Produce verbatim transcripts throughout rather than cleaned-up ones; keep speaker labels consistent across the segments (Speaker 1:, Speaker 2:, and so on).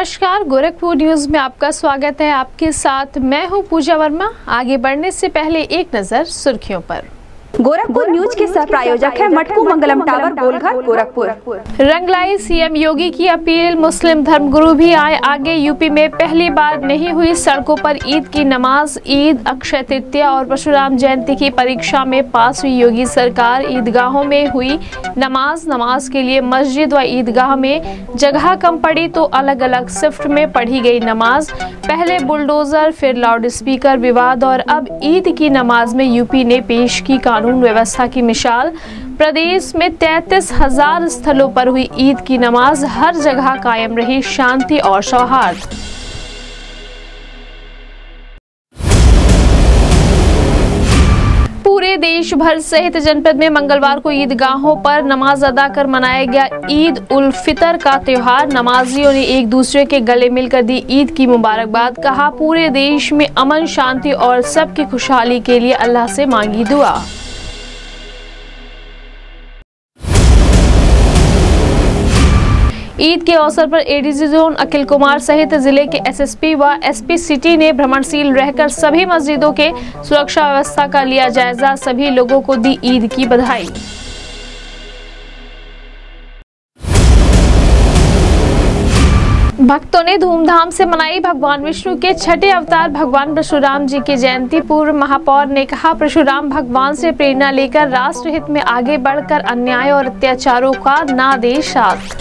Speaker 1: नमस्कार, गोरखपुर न्यूज में आपका स्वागत है। आपके साथ मैं हूं पूजा वर्मा। आगे बढ़ने से पहले एक नजर सुर्खियों पर।
Speaker 2: गोरखपुर न्यूज के सह प्रायोजक है मटकू मंगलम टावर, गोलघर, गोरखपुर।
Speaker 1: रंगलाई सीएम योगी की अपील, मुस्लिम धर्मगुरु भी आए आगे। यूपी में पहली बार नहीं हुई सड़कों पर ईद की नमाज। ईद, अक्षय तृतीया और परशुराम जयंती की परीक्षा में पास हुई योगी सरकार। ईदगाहों में हुई नमाज। नमाज के लिए मस्जिद व ईदगाह में जगह कम पड़ी तो अलग अलग शिफ्ट में पढ़ी गई नमाज। पहले बुलडोजर, फिर लाउड स्पीकर विवाद और अब ईद की नमाज में यूपी ने पेश की कानून व्यवस्था की मिसाल। प्रदेश में तैंतीस हजार स्थलों पर हुई ईद की नमाज। हर जगह कायम रही शांति और सौहार्द। पूरे देश भर सहित जनपद में मंगलवार को ईदगाहों पर नमाज अदा कर मनाया गया ईद उल फितर का त्योहार। नमाजियों ने एक दूसरे के गले मिलकर दी ईद की मुबारकबाद। कहा, पूरे देश में अमन, शांति और सबकी खुशहाली के लिए अल्लाह से मांगी दुआ। ईद के अवसर पर एडीजी जोन अखिल कुमार सहित जिले के एसएसपी व एसपी सिटी ने भ्रमणशील रहकर सभी मस्जिदों के सुरक्षा व्यवस्था का लिया जायजा। सभी लोगों को दी ईद की बधाई। भक्तों ने धूमधाम से मनाई भगवान विष्णु के छठे अवतार भगवान परशुराम जी की जयंती। पूर्व महापौर ने कहा, परशुराम भगवान से प्रेरणा लेकर राष्ट्र हित में आगे बढ़कर अन्याय और अत्याचारों का ना दे साथ।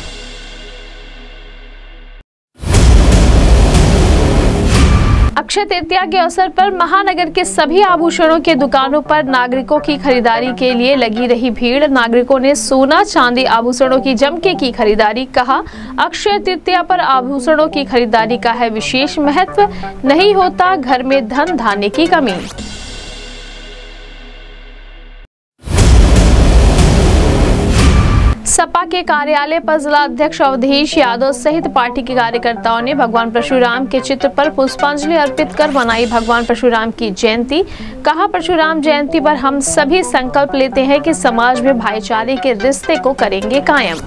Speaker 1: अक्षय तृतीया के अवसर पर महानगर के सभी आभूषणों के दुकानों पर नागरिकों की खरीदारी के लिए लगी रही भीड़। नागरिकों ने सोना, चांदी, आभूषणों की जमके की खरीदारी। कहा, अक्षय तृतीया पर आभूषणों की खरीदारी का है विशेष महत्व। नहीं होता घर में धन धान्य की कमी। सपा के कार्यालय पर जिला अध्यक्ष अवधेश यादव सहित पार्टी के कार्यकर्ताओं ने भगवान परशुराम के चित्र पर पुष्पांजलि अर्पित कर मनाई भगवान परशुराम की जयंती। कहा, परशुराम जयंती पर हम सभी संकल्प लेते हैं कि समाज में भाईचारे के रिश्ते को करेंगे कायम।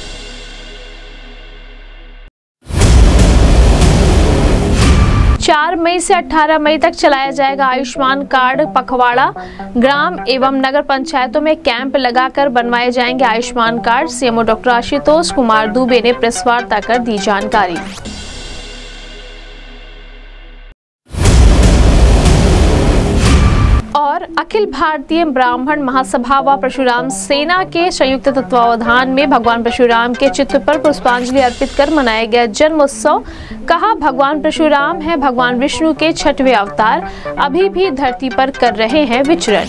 Speaker 1: चार मई से अठारह मई तक चलाया जाएगा आयुष्मान कार्ड पखवाड़ा। ग्राम एवं नगर पंचायतों में कैंप लगाकर बनवाए जाएंगे Ayushman card. CMO doctor Ashutosh Kumar Dubey ने प्रेस वार्ता कर दी जानकारी। और अखिल भारतीय ब्राह्मण महासभा व परशुराम सेना के संयुक्त तत्वावधान में भगवान परशुराम के चित्र पर पुष्पांजलि अर्पित कर मनाया गया जन्मोत्सव। कहा, भगवान परशुराम है भगवान विष्णु के छठवें अवतार, अभी भी धरती पर कर रहे हैं विचरण।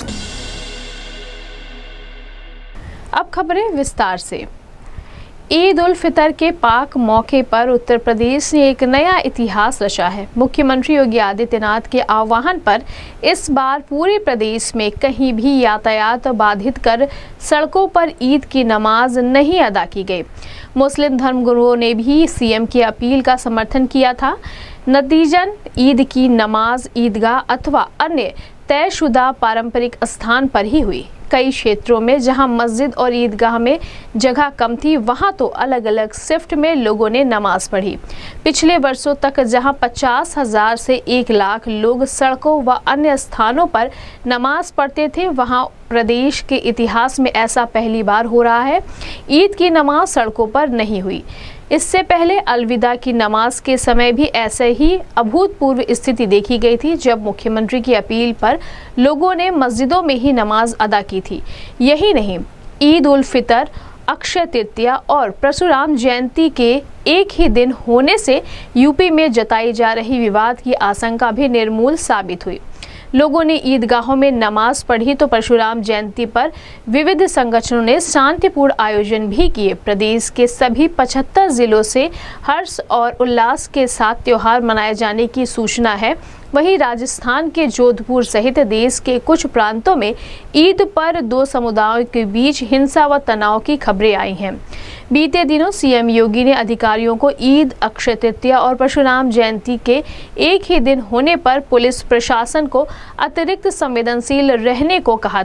Speaker 1: अब खबरें विस्तार से। ईद उल फितर के पाक मौके पर उत्तर प्रदेश ने एक नया इतिहास रचा है। मुख्यमंत्री योगी आदित्यनाथ के आह्वान पर इस बार पूरे प्रदेश में कहीं भी यातायात बाधित कर सड़कों पर ईद की नमाज नहीं अदा की गई। मुस्लिम धर्मगुरुओं ने भी सीएम की अपील का समर्थन किया था। नतीजन ईद की नमाज ईदगाह अथवा अन्य तयशुदा पारंपरिक स्थान पर ही हुई। कई क्षेत्रों में जहां मस्जिद और ईदगाह में जगह कम थी, वहां तो अलग अलग शिफ्ट में लोगों ने नमाज पढ़ी। पिछले वर्षों तक जहां पचास हजार से एक लाख लोग सड़कों व अन्य स्थानों पर नमाज पढ़ते थे, वहां प्रदेश के इतिहास में ऐसा पहली बार हो रहा है। ईद की नमाज सड़कों पर नहीं हुई। इससे पहले अलविदा की नमाज के समय भी ऐसे ही अभूतपूर्व स्थिति देखी गई थी, जब मुख्यमंत्री की अपील पर लोगों ने मस्जिदों में ही नमाज अदा की थी। यही नहीं, ईद उल फितर, अक्षय तृतीया और परशुराम जयंती के एक ही दिन होने से यूपी में जताई जा रही विवाद की आशंका भी निर्मूल साबित हुई। लोगों ने ईदगाहों में नमाज पढ़ी तो परशुराम जयंती पर विविध संगठनों ने शांतिपूर्ण आयोजन भी किए। प्रदेश के सभी पचहत्तर जिलों से हर्ष और उल्लास के साथ त्योहार मनाए जाने की सूचना है। वहीं राजस्थान के जोधपुर सहित देश के कुछ प्रांतों में ईद पर दो समुदायों के बीच हिंसा व तनाव की खबरें आई हैं। बीते दिनों सीएम योगी ने अधिकारियों को ईद, अक्षय तृतीया और परशुराम जयंती के एक ही दिन होने पर पुलिस प्रशासन को अतिरिक्त संवेदनशील रहने को कहा था।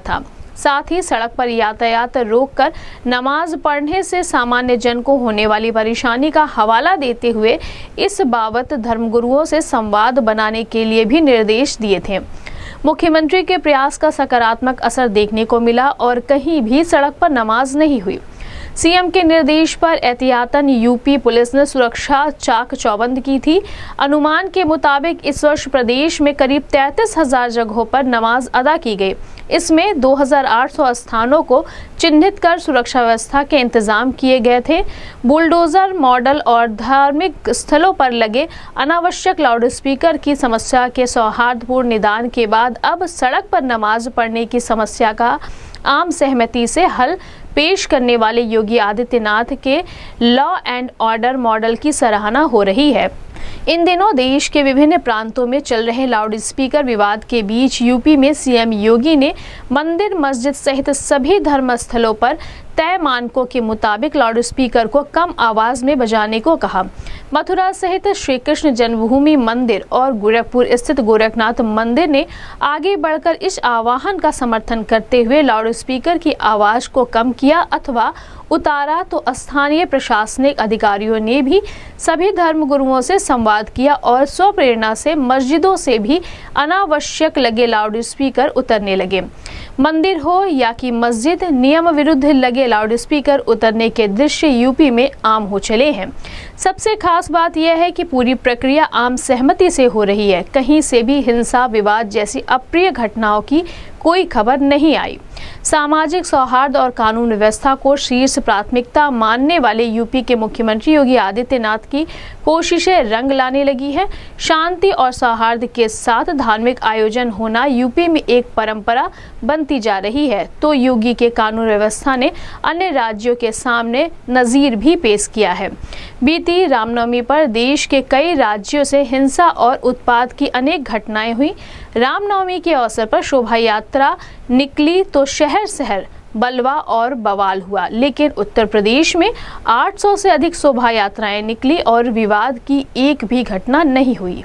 Speaker 1: साथ ही सड़क पर यातायात रोककर नमाज पढ़ने से सामान्य जन को होने वाली परेशानी का हवाला देते हुए इस बाबत धर्मगुरुओं से संवाद बनाने के लिए भी निर्देश दिए थे। मुख्यमंत्री के प्रयास का सकारात्मक असर देखने को मिला और कहीं भी सड़क पर नमाज नहीं हुई। सीएम के निर्देश पर एहतियातन यूपी पुलिस ने सुरक्षा चाक चौबंद की थी। अनुमान के मुताबिक इस वर्ष प्रदेश में करीब तैंतीस हजार जगहों पर नमाज अदा की गई। इसमें दो हज़ार आठ सौ स्थानों को चिन्हित कर सुरक्षा व्यवस्था के इंतजाम किए गए थे। बुलडोजर मॉडल और धार्मिक स्थलों पर लगे अनावश्यक लाउडस्पीकर की समस्या के सौहार्दपूर्ण निदान के बाद अब सड़क पर नमाज पढ़ने की समस्या का आम सहमति से हल पेश करने वाले योगी आदित्यनाथ के लॉ एंड ऑर्डर मॉडल की सराहना हो रही है। इन दिनों देश के विभिन्न प्रांतों में चल रहे लाउडस्पीकर विवाद के बीच यूपी में सीएम योगी ने मंदिर, मस्जिद सहित सभी धर्म स्थलों पर तय मानकों के मुताबिक लाउडस्पीकर को कम आवाज में बजाने को कहा। मथुरा सहित श्री कृष्ण जन्मभूमि मंदिर और गोरखपुर स्थित गोरखनाथ मंदिर ने आगे बढ़कर इस आह्वान का समर्थन करते हुए लाउडस्पीकर की आवाज को कम किया अथवा उतारा, तो स्थानीय प्रशासनिक अधिकारियों ने भी सभी धर्मगुरुओं से संवाद किया और स्वप्रेरणा से मस्जिदों से भी अनावश्यक लगे लाउडस्पीकर उतरने लगे। मंदिर हो या कि मस्जिद, नियम विरुद्ध लगे लाउडस्पीकर उतरने के दृश्य यूपी में आम हो चले हैं। सबसे खास बात यह है कि पूरी प्रक्रिया आम सहमति से हो रही है। कहीं से भी हिंसा, विवाद जैसी अप्रिय घटनाओं की कोई खबर नहीं आई। सामाजिक सौहार्द और कानून व्यवस्था को शीर्ष प्राथमिकता मानने वाले यूपी के मुख्यमंत्री योगी आदित्यनाथ की कोशिशें रंग लाने लगी है। शांति और सौहार्द के साथ धार्मिक आयोजन होना यूपी में एक परंपरा बनती जा रही है, तो योगी के कानून व्यवस्था ने अन्य राज्यों के सामने नजीर भी पेश किया है। बीती रामनवमी पर देश के कई राज्यों से हिंसा और उत्पात की अनेक घटनाएं हुई। रामनवमी के अवसर पर शोभा यात्रा निकली तो शहर शहर बलवा और बवाल हुआ, लेकिन उत्तर प्रदेश में आठ सौ से अधिक शोभा यात्राएं निकली और विवाद की एक भी घटना नहीं हुई।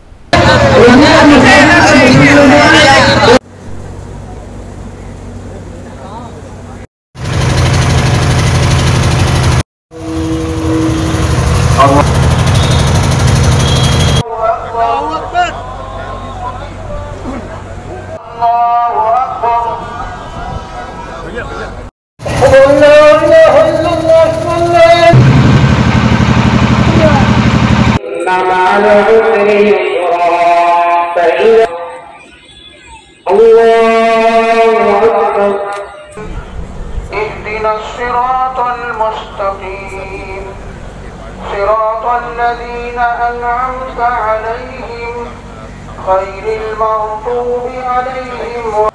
Speaker 3: الذين أنعمت عليهم غير المغضوب عليهم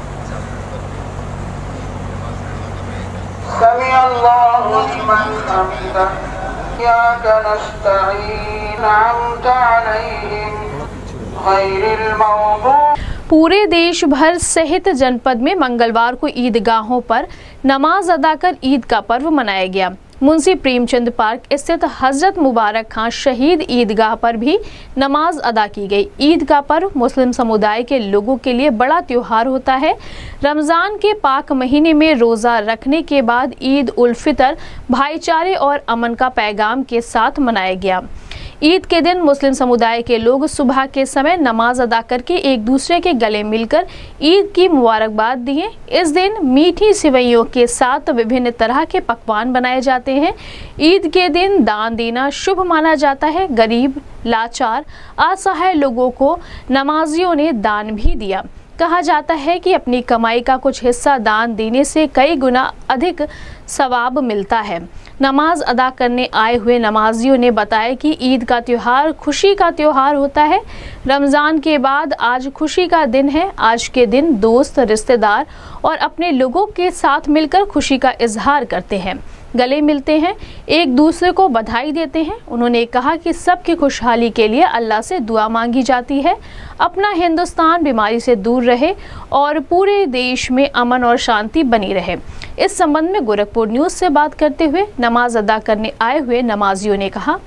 Speaker 3: سمع الله لمن حمده إياك نستعين أنعمت عليهم غير المغضوب।
Speaker 1: पूरे देश भर सहित जनपद में मंगलवार को ईदगाहों पर नमाज अदा कर ईद का पर्व मनाया गया। मुंशी प्रेमचंद पार्क स्थित हजरत मुबारक खान शहीद ईदगाह पर भी नमाज अदा की गई। ईद का पर्व मुस्लिम समुदाय के लोगों के लिए बड़ा त्योहार होता है। रमज़ान के पाक महीने में रोज़ा रखने के बाद ईद उल फितर भाईचारे और अमन का पैगाम के साथ मनाया गया। ईद के दिन मुस्लिम समुदाय के लोग सुबह के समय नमाज अदा करके एक दूसरे के गले मिलकर ईद की मुबारकबाद दिए। इस दिन मीठी सिवैयों के साथ विभिन्न तरह के पकवान बनाए जाते हैं। ईद के दिन दान देना शुभ माना जाता है। गरीब, लाचार, असहाय लोगों को नमाजियों ने दान भी दिया। कहा जाता है कि अपनी कमाई का कुछ हिस्सा दान देने से कई गुना अधिक सवाब मिलता है। नमाज अदा करने आए हुए नमाजियों ने बताया कि ईद का त्योहार खुशी का त्योहार होता है। रमज़ान के बाद आज खुशी का दिन है। आज के दिन दोस्त, रिश्तेदार और अपने लोगों के साथ मिलकर खुशी का इजहार करते हैं, गले मिलते हैं, एक दूसरे को बधाई देते हैं। उन्होंने कहा कि सबकी खुशहाली के लिए अल्लाह से दुआ मांगी जाती है। अपना हिंदुस्तान बीमारी से दूर रहे और पूरे देश में अमन और शांति बनी रहे। इस संबंध में गोरखपुर न्यूज से बात करते हुए नमाज अदा करने आए हुए नमाजियों ने कहा,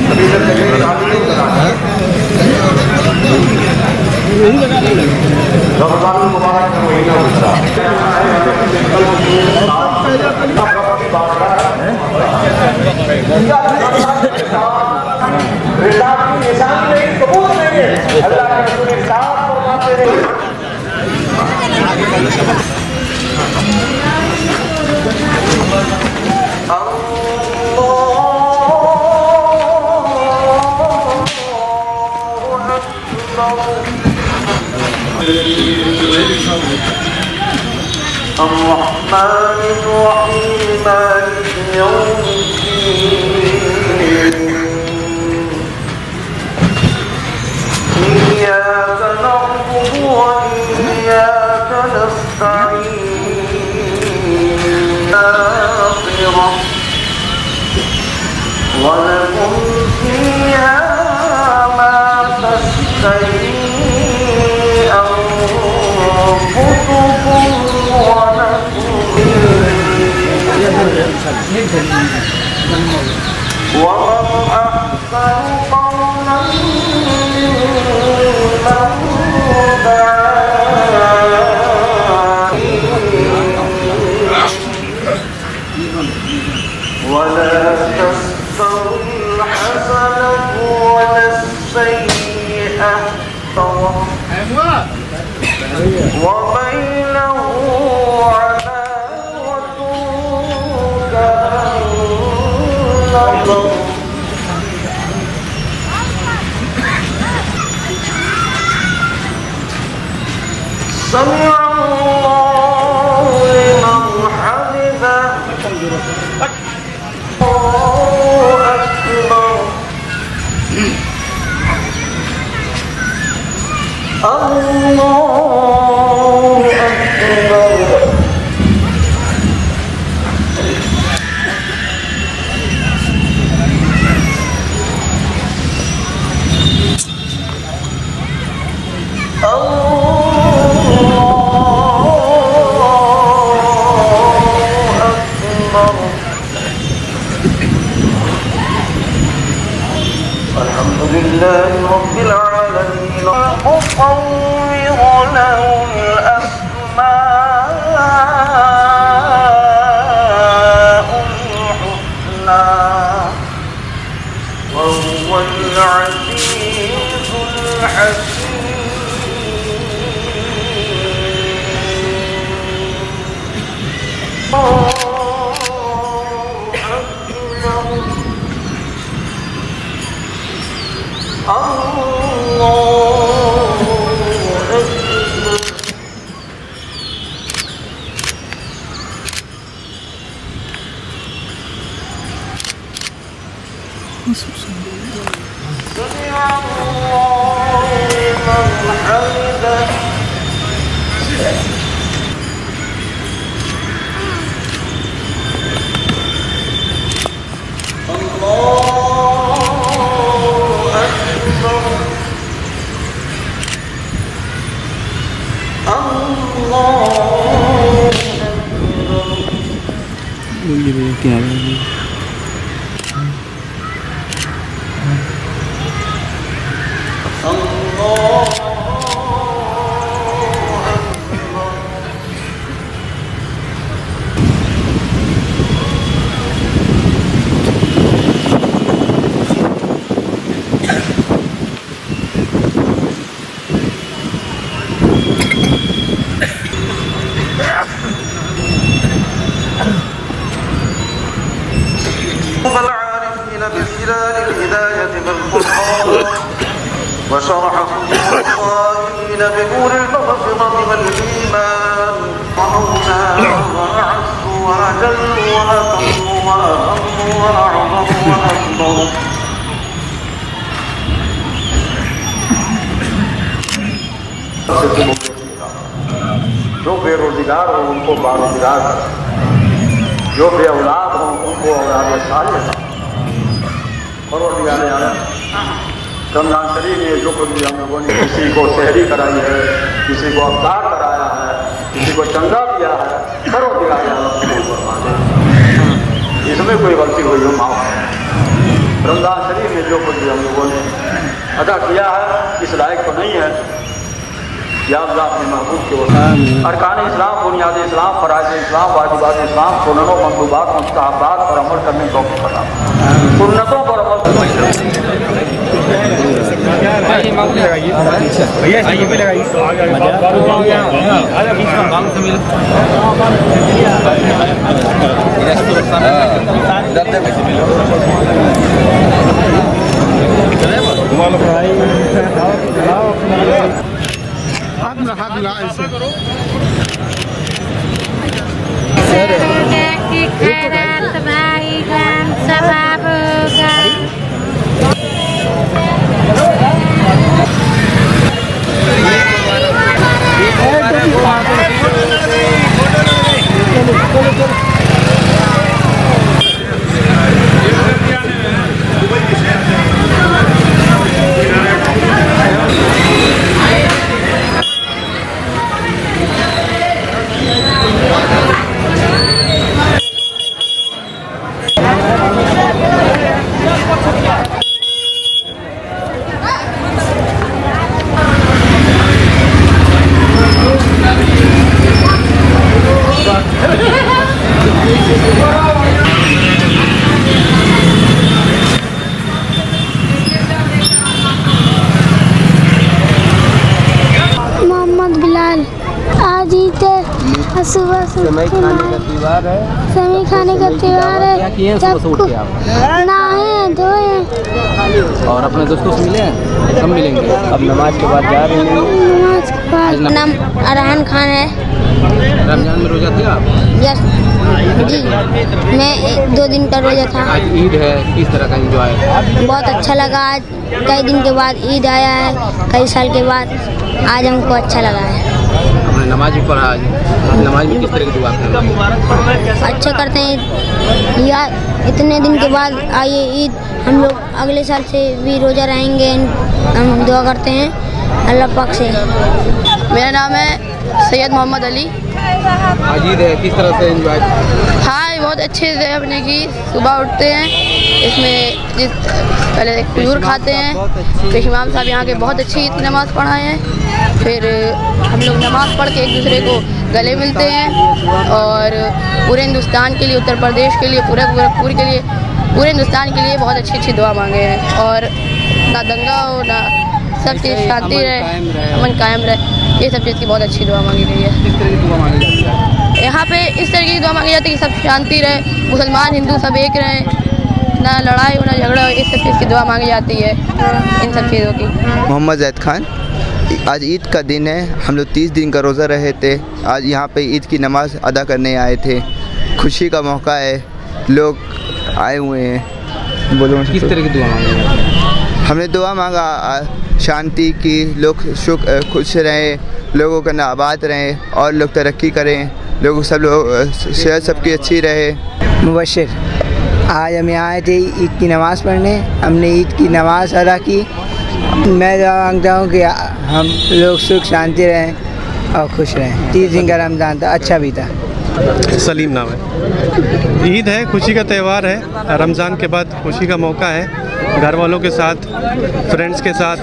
Speaker 4: नहीं रमजान मुबारक का महीना गुजरा
Speaker 3: الرحمن الرحيم مالك يوم الدين إياك نعبد وإياك نستعين آخرة ولكم فيها ما تشتهي أنفسكم ومن أحسن قولا ممن دعا ولا تستوي الحسنة ولا السيئة وبينه عداوة كأنما سمع الله لمن حمده الله أكبر الله أكبر الحمد لله رب العالمين المصور له الأسماء الحسنى وهو العزيز الحكيم
Speaker 5: क्या है
Speaker 3: وشرح صدور الصائمين بنور المغفرة والإيمان وأولى وأعز وأجل وأتم وأهم وأعظم وأكبر
Speaker 4: जो बेरोजगार हो उनको बारोजगार, जो बेऔलाद हो उनको औलाद सालिह और रमजान शरीफ में जो कुछ भी हम लोगों ने किसी को सहरी कराई है, किसी को अफ्तार कराया है, किसी को चंगा दिया है, करो दिलाया इसमें कोई गलती हुई हो माफ। रमजान शरीफ में जो कुछ भी हम लोगों ने अदा किया है इस लायक तो नहीं है या अल्लाह अपने महबूब के वसीले अरकान इस्लाम, बुनियाद इस्लाम, फराइज़ इस्लाम, वाजिबात इस्लाम, सुन्नतों, मंदूबात, मुस्तहबात पर अमल करने को फरमाओ। सुन्नतों पर अमल
Speaker 5: सुबह समय खाने का त्योहार है समय खाने का त्योहार है क्या किए सुबह से उठ के आप नहाए धोए
Speaker 6: और अपने दोस्तों से मिले हैं? कब मिलेंगे? अब नमाज के बाद जा रहे हैं।
Speaker 5: नमाज के बाद नाम अरहान खान है।
Speaker 6: रमजान में रोजा थे आप?
Speaker 5: यस जी, मैं दो दिन का रोजा था।
Speaker 6: आज ईद है, किस तरह का एंजॉय?
Speaker 5: बहुत अच्छा लगा। आज कई दिन के बाद ईद आया है, कई साल के बाद आज हमको अच्छा लगा है।
Speaker 6: अपने नमाज भी पढ़ा आज, नमाज में किस तरह की दुआ करते हैं?
Speaker 5: अच्छा करते हैं यार, इतने दिन के बाद आई ईद, हम लोग अगले साल से भी रोज़ा रहेंगे। हम दुआ करते हैं अल्लाह पाक से।
Speaker 7: मेरा नाम है सैयद मोहम्मद अली।
Speaker 6: आज ईद है, किस तरह से एंजॉय?
Speaker 7: हाँ, बहुत अच्छे से अपने की सुबह उठते हैं, इसमें जिस पहले खजूर खाते हैं, फिर इमाम साहब यहाँ के बहुत अच्छी ईद की नमाज़ पढ़ाए हैं, फिर हम लोग नमाज़ पढ़ के एक दूसरे को गले मिलते हैं और पूरे हिंदुस्तान के लिए, उत्तर प्रदेश के लिए, पूरे गोरखपुर के लिए, पूरे हिंदुस्तान के लिए बहुत अच्छी अच्छी दुआ मांगे हैं। और ना दंगा हो, ना सब चीज़ शांति रहे, अमन कायम रहे, ये सब चीज़ की बहुत अच्छी दुआ मांगी गई है।
Speaker 6: किस तरह की दुआ मांगी जाती है?
Speaker 7: यहाँ पे इस तरह की दुआ मांगी जाती है कि सब शांति रहे, मुसलमान हिंदू सब एक रहें, ना लड़ाई हो ना झगड़ा हो, इस सब चीज़ की दुआ मांगी जाती है, इन सब चीज़ों की।
Speaker 8: मोहम्मद जैद खान। आज ईद का दिन है, हम लोग तीस दिन का रोज़ा रहे थे, आज यहाँ पे ईद की नमाज़ अदा करने आए थे। खुशी का मौका है, लोग आए हुए हैं। बोलो
Speaker 6: किस तरह की दुआ मांगी?
Speaker 8: हमने दुआ मांगा शांति की, लोग सुख खुश रहें, लोगों का आबाद रहें और लोग तरक्की करें, लोग सब लोग सेहत सबकी अच्छी रहे।
Speaker 9: मुबशर, आज हम यहाँ आए थे ईद की नमाज़ पढ़ने, हमने ईद की नमाज़ अदा की। मैं दुआ मांगता हूँ कि हम लोग सुख शांति रहें और खुश रहें। तीस दिन का रमज़ान था, अच्छा भी था।
Speaker 10: सलीम नाम है। ईद है, खुशी का त्यौहार है, रमज़ान के बाद खुशी का मौका है, घर वालों के साथ, फ्रेंड्स के साथ,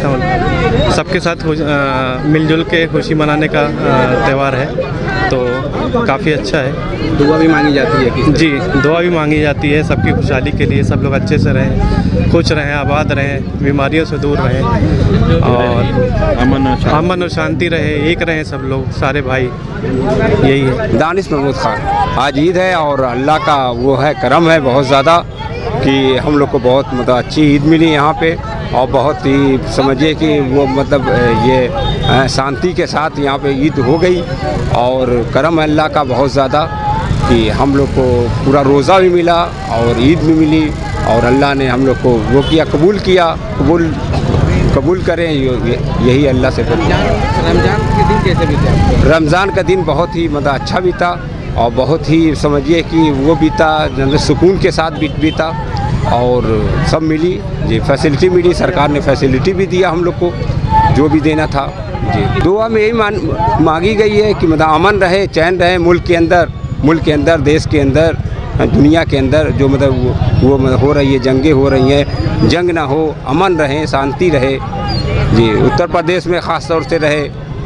Speaker 10: सबके साथ मिलजुल के खुशी मनाने का त्यौहार है, तो काफ़ी अच्छा है।
Speaker 6: दुआ भी मांगी जाती है?
Speaker 10: जी, दुआ भी मांगी जाती है सबकी खुशहाली के लिए, सब लोग अच्छे से रहें, खुश रहें, आबाद रहें, बीमारियों से दूर रहें और अमन अमन और शांति रहे, एक रहें सब लोग, सारे भाई, यही है।
Speaker 11: दानिश महमूद खान। आज ईद है और अल्लाह का वो है करम है बहुत ज़्यादा कि हम लोग को बहुत मतलब अच्छी ईद मिली यहाँ पे, और बहुत ही समझिए कि वो मतलब ये शांति के साथ यहाँ पे ईद हो गई, और करम है अल्लाह का बहुत ज़्यादा कि हम लोग को पूरा रोज़ा भी मिला और ईद भी मिली, और अल्लाह ने हम लोग को वो किया, कबूल किया, कबूल कबूल करें, यही अल्लाह से।
Speaker 6: रमज़ान के दिन कैसे बीता?
Speaker 11: रमज़ान का दिन बहुत ही मतलब अच्छा बीता, और बहुत ही समझिए कि वो बीता जैसे सुकून के साथ बीत बीता, और सब मिली जी, फैसिलिटी मिली, सरकार ने फैसिलिटी भी दिया हम लोग को जो भी देना था जी। दुआ में यही मांगी गई है कि मतलब अमन रहे, चैन रहे मुल्क के अंदर, मुल्क के अंदर, देश के अंदर, दुनिया के अंदर जो मतलब वो, वो मतलब हो रही है, जंगें हो रही हैं, जंग ना हो, अमन रहे, शांति रहे जी। उत्तर प्रदेश में ख़ास तौर से रहे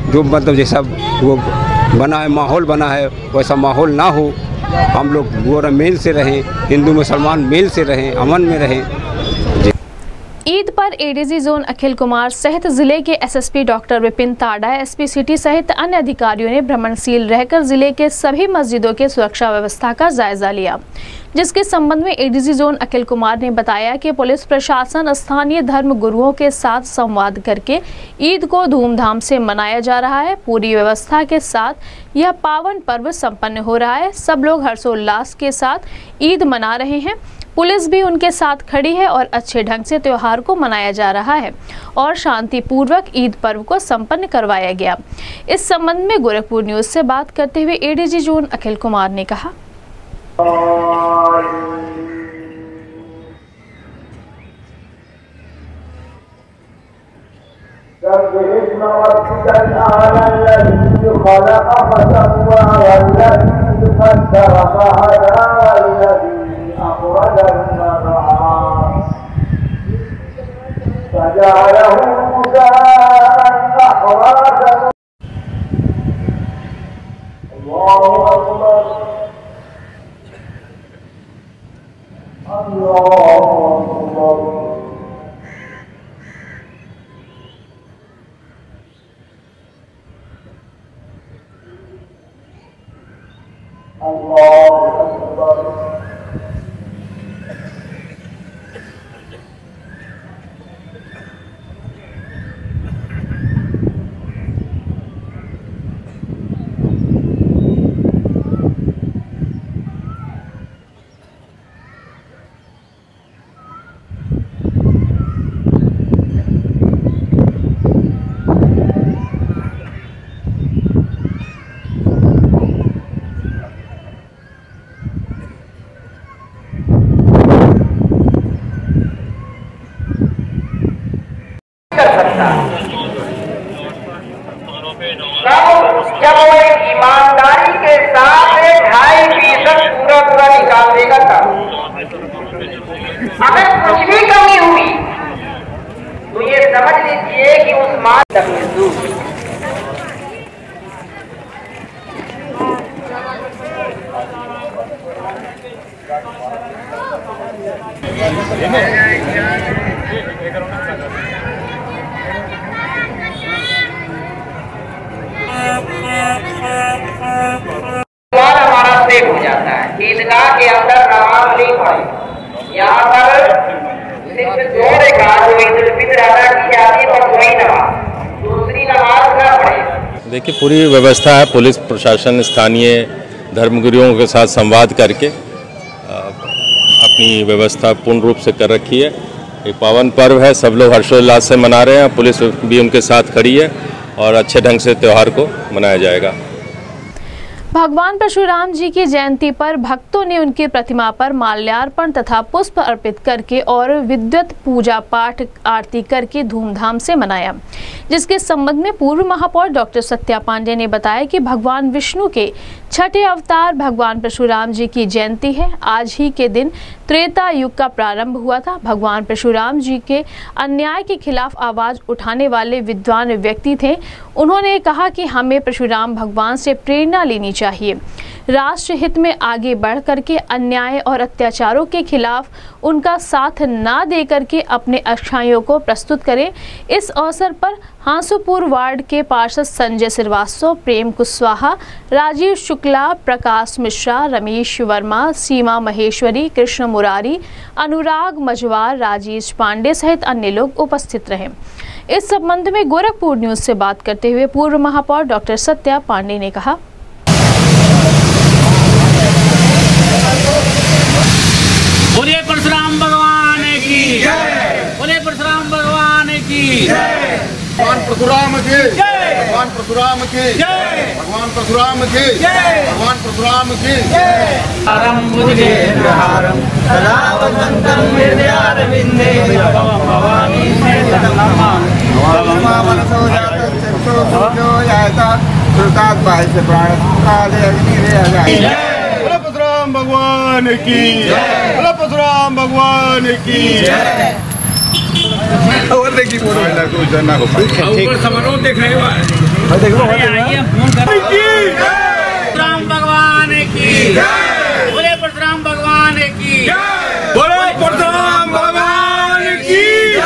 Speaker 11: जो मतलब जैसा वो बना है, माहौल बना है, वैसा माहौल ना हो। हम लोग पूरा मेल से रहें, हिंदू मुसलमान मेल से रहें, अमन में रहें।
Speaker 1: ईद पर एडीजी जोन अखिल कुमार सहित जिले के एसएसपी डॉक्टर विपिन ताड़ा, एसपी सिटी सहित अन्य अधिकारियों ने भ्रमणशील रहकर जिले के सभी मस्जिदों के सुरक्षा व्यवस्था का जायजा लिया, जिसके संबंध में एडीजी जोन अखिल कुमार ने बताया कि पुलिस प्रशासन स्थानीय धर्म गुरुओं के साथ संवाद करके ईद को धूमधाम से मनाया जा रहा है। पूरी व्यवस्था के साथ यह पावन पर्व संपन्न हो रहा है। सब लोग हर्षोल्लास के साथ ईद मना रहे हैं। पुलिस भी उनके साथ खड़ी है और अच्छे ढंग से त्योहार को मनाया जा रहा है और शांतिपूर्वक ईद पर्व को संपन्न करवाया गया। इस संबंध में गोरखपुर न्यूज से बात करते हुए एडीजी जोन अखिल कुमार ने कहा,
Speaker 12: जब वो एक ईमानदारी के साथ ढाई फीसद पूरा पूरा निकाल देगा तब, अगर कुछ भी कमी हुई तो ये समझ लीजिए कि उस मान तक महसूस हमारा सेफ हो जाता है। ईदगाह के अंदर नमाज नहीं पढ़े, यहाँ पर सिर्फ दो रकात जो ईद उल फितर अदा की जाती है और वही नमाज, दूसरी नमाज न पढ़े।
Speaker 13: देखिए, पूरी व्यवस्था है। पुलिस प्रशासन स्थानीय धर्मगुरुओं के साथ संवाद करके अपनी व्यवस्था पूर्ण रूप से कर रखी है। ये पावन पर्व है, सब लोग हर्षोल्लास से मना रहे हैं। पुलिस भी उनके साथ खड़ी है और अच्छे ढंग से त्यौहार को मनाया जाएगा।
Speaker 1: भगवान परशुराम जी की जयंती पर भक्तों ने उनकी प्रतिमा पर माल्यार्पण तथा पुष्प अर्पित करके और विद्युत पूजा पाठ आरती करके धूमधाम से मनाया, जिसके संबंध में पूर्व महापौर डॉक्टर सत्या पांडे ने बताया कि भगवान विष्णु के छठे अवतार भगवान परशुराम जी की जयंती है। आज ही के दिन त्रेता युग का प्रारंभ हुआ था। भगवान परशुराम जी के अन्याय के खिलाफ आवाज उठाने वाले विद्वान व्यक्ति थे। उन्होंने कहा कि हमें परशुराम भगवान से प्रेरणा लेनी चाहिए, राष्ट्र हित में आगे बढ़ करके अन्याय और अत्याचारों के खिलाफ उनका साथ ना दे करके अपने अच्छाइयों को प्रस्तुत करें। इस अवसर पर हांसुपुर वार्ड के पार्षद संजय श्रीवास्तव, प्रेम कुशवाहा, राजीव शुक्ला, प्रकाश मिश्रा, रमेश वर्मा, सीमा महेश्वरी, कृष्ण मुरारी, अनुराग मजवार, राजेश पांडे सहित अन्य लोग उपस्थित रहे। इस संबंध में गोरखपुर न्यूज से बात करते हुए पूर्व महापौर डॉक्टर सत्या पांडे ने कहा,
Speaker 14: बोले परशुराम भगवान की जय, बोले परशुराम भगवान की जय,
Speaker 15: भगवान परशुराम की जय, भगवान परशुराम की जय, भगवान परशुराम की जय, भगवान परशुराम की जय।
Speaker 14: आरम मुझे हारम सदा वसंतम विद्यारविंदे भवानी से तन्नमा भवमा मनसो जात चित्तो भूजो जाता सुरतात बाहि से प्राण काले अग्नि रे जाए।
Speaker 15: परशुराम भगवान की जय, बोलो परशुराम भगवान की जय। और देखिए बोलो ना को जना को ऊपर समारोह देखाएगा।
Speaker 14: राम भगवान की बोले परशुराम भगवान की बोले परशुराम भगवान की।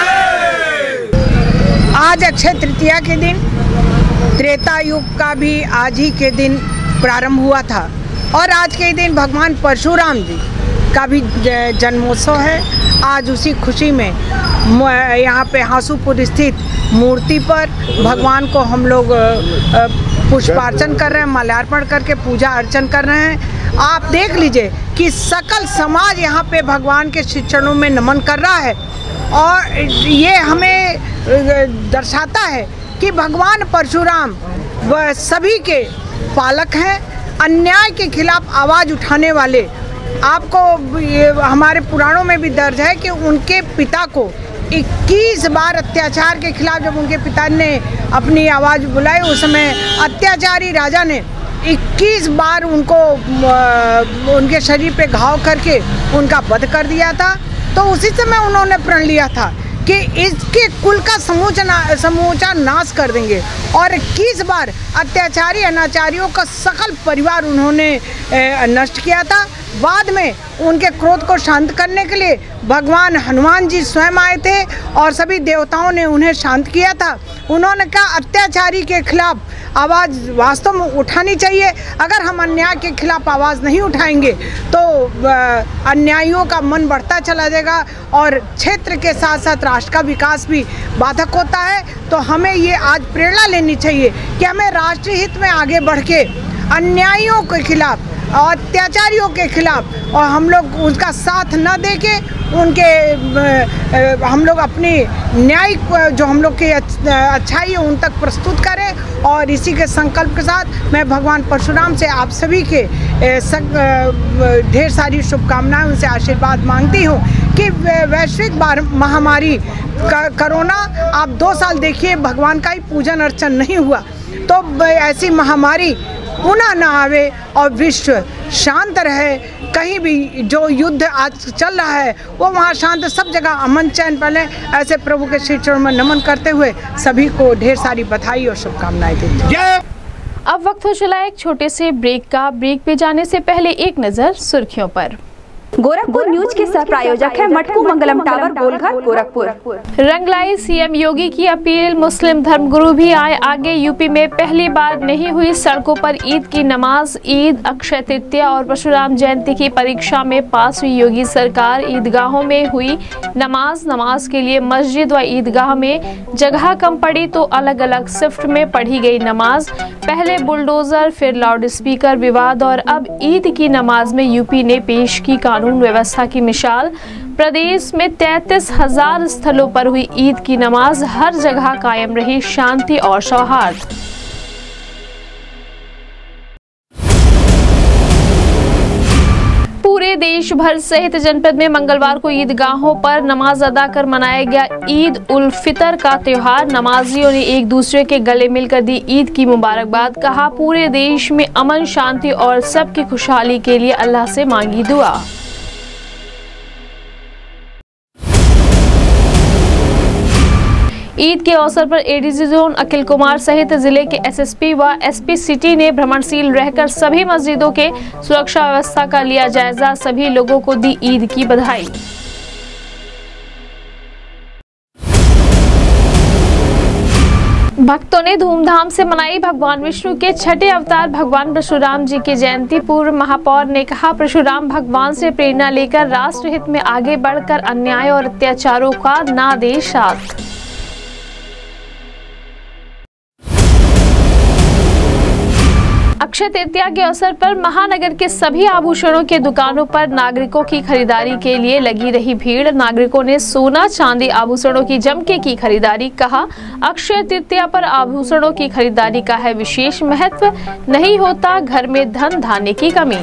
Speaker 16: आज अक्षय तृतीया के दिन त्रेता युग का भी आज ही के दिन प्रारंभ हुआ था और आज के दिन भगवान परशुराम जी का भी जन्मोत्सव है। आज उसी खुशी में यहाँ पे हासूपुर स्थित मूर्ति पर भगवान को हम लोग पुष्पार्चन कर रहे हैं, माल्यार्पण करके पूजा अर्चन कर रहे हैं। आप देख लीजिए कि सकल समाज यहाँ पे भगवान के चरणों में नमन कर रहा है और ये हमें दर्शाता है कि भगवान परशुराम वह सभी के पालक हैं, अन्याय के खिलाफ आवाज़ उठाने वाले। आपको ये हमारे पुराणों में भी दर्ज है कि उनके पिता को इक्कीस बार अत्याचार के खिलाफ जब उनके पिता ने अपनी आवाज़ बुलाई, उस समय अत्याचारी राजा ने इक्कीस बार उनको उनके शरीर पे घाव करके उनका वध कर दिया था। तो उसी समय उन्होंने प्रण लिया था कि इसके कुल का समूचा ना, समूचा नाश कर देंगे और इक्कीस बार अत्याचारी अनाचारियों का सकल परिवार उन्होंने नष्ट किया था। बाद में उनके क्रोध को शांत करने के लिए भगवान हनुमान जी स्वयं आए थे और सभी देवताओं ने उन्हें शांत किया था। उन्होंने कहा अत्याचारी के खिलाफ आवाज़ वास्तव में उठानी चाहिए। अगर हम अन्याय के खिलाफ आवाज़ नहीं उठाएंगे तो अन्यायियों का मन बढ़ता चला जाएगा और क्षेत्र के साथ साथ राष्ट्र का विकास भी बाधक होता है। तो हमें ये आज प्रेरणा लेनी चाहिए कि हमें राष्ट्रीय हित में आगे बढ़ के अन्यायियों के खिलाफ और अत्याचारियों के खिलाफ और हम लोग उनका साथ न देके उनके हम लोग अपनी न्यायिक जो हम लोग की अच्छाई है उन तक प्रस्तुत करें। और इसी के संकल्प के साथ मैं भगवान परशुराम से आप सभी के ढेर सारी शुभकामनाएं, उनसे आशीर्वाद मांगती हूँ कि वैश्विक महामारी कोरोना आप दो साल देखिए भगवान का ही पूजन अर्चन नहीं हुआ, तो ऐसी महामारी पुनः न आवे और विश्व शांत रहे। कहीं भी जो युद्ध आज चल रहा है वो वहाँ शांत, सब जगह अमन चैन पहले। ऐसे प्रभु के श्री चरणों में नमन करते हुए सभी को ढेर सारी बधाई और शुभकामनाएं देती हूँ।
Speaker 1: अब वक्त हो चला एक छोटे से ब्रेक का। ब्रेक पे जाने से पहले एक नजर सुर्खियों पर।
Speaker 2: गोरखपुर न्यूज के सह प्रायोजक है मटकू मंगलम टावर गोलघर गोरखपुर।
Speaker 1: रंगलाई सीएम योगी की अपील, मुस्लिम धर्मगुरु भी आए आगे। यूपी में पहली बार नहीं हुई सड़कों पर ईद की नमाज। ईद, अक्षय तृतीया और परशुराम जयंती की परीक्षा में पास हुई योगी सरकार। ईदगाहों में हुई नमाज। नमाज के लिए मस्जिद व ईदगाह में जगह कम पड़ी तो अलग अलग शिफ्ट में पढ़ी गई नमाज। पहले बुलडोजर, फिर लाउड स्पीकर विवाद और अब ईद की नमाज में यूपी ने पेश की कानून व्यवस्था की मिसाल। प्रदेश में तैंतीस हजार स्थलों पर हुई ईद की नमाज। हर जगह कायम रही शांति और सौहार्द। पूरे देश भर सहित जनपद में मंगलवार को ईदगाहों पर नमाज अदा कर मनाया गया ईद उल फितर का त्योहार। नमाजियों ने एक दूसरे के गले मिलकर दी ईद की मुबारकबाद। कहा पूरे देश में अमन, शांति और सबकी खुशहाली के लिए अल्लाह से मांगी दुआ। ईद के अवसर पर एडीजी जोन अखिल कुमार सहित जिले के एसएसपी व एसपी सिटी ने भ्रमणशील रहकर सभी मस्जिदों के सुरक्षा व्यवस्था का लिया जायजा। सभी लोगों को दी ईद की बधाई। भक्तों ने धूमधाम से मनाई भगवान विष्णु के छठे अवतार भगवान परशुराम जी की जयंती। पूर्व महापौर ने कहा परशुराम भगवान से प्रेरणा लेकर राष्ट्र हित में आगे बढ़कर अन्याय और अत्याचारों का ना दे साथ। अक्षय तृतीया के अवसर पर महानगर के सभी आभूषणों के दुकानों पर नागरिकों की खरीदारी के लिए लगी रही भीड़। नागरिकों ने सोना, चांदी, आभूषणों की जमके की खरीदारी। कहा अक्षय तृतीया पर आभूषणों की खरीदारी का है विशेष महत्व, नहीं होता घर में धन धान्य की कमी।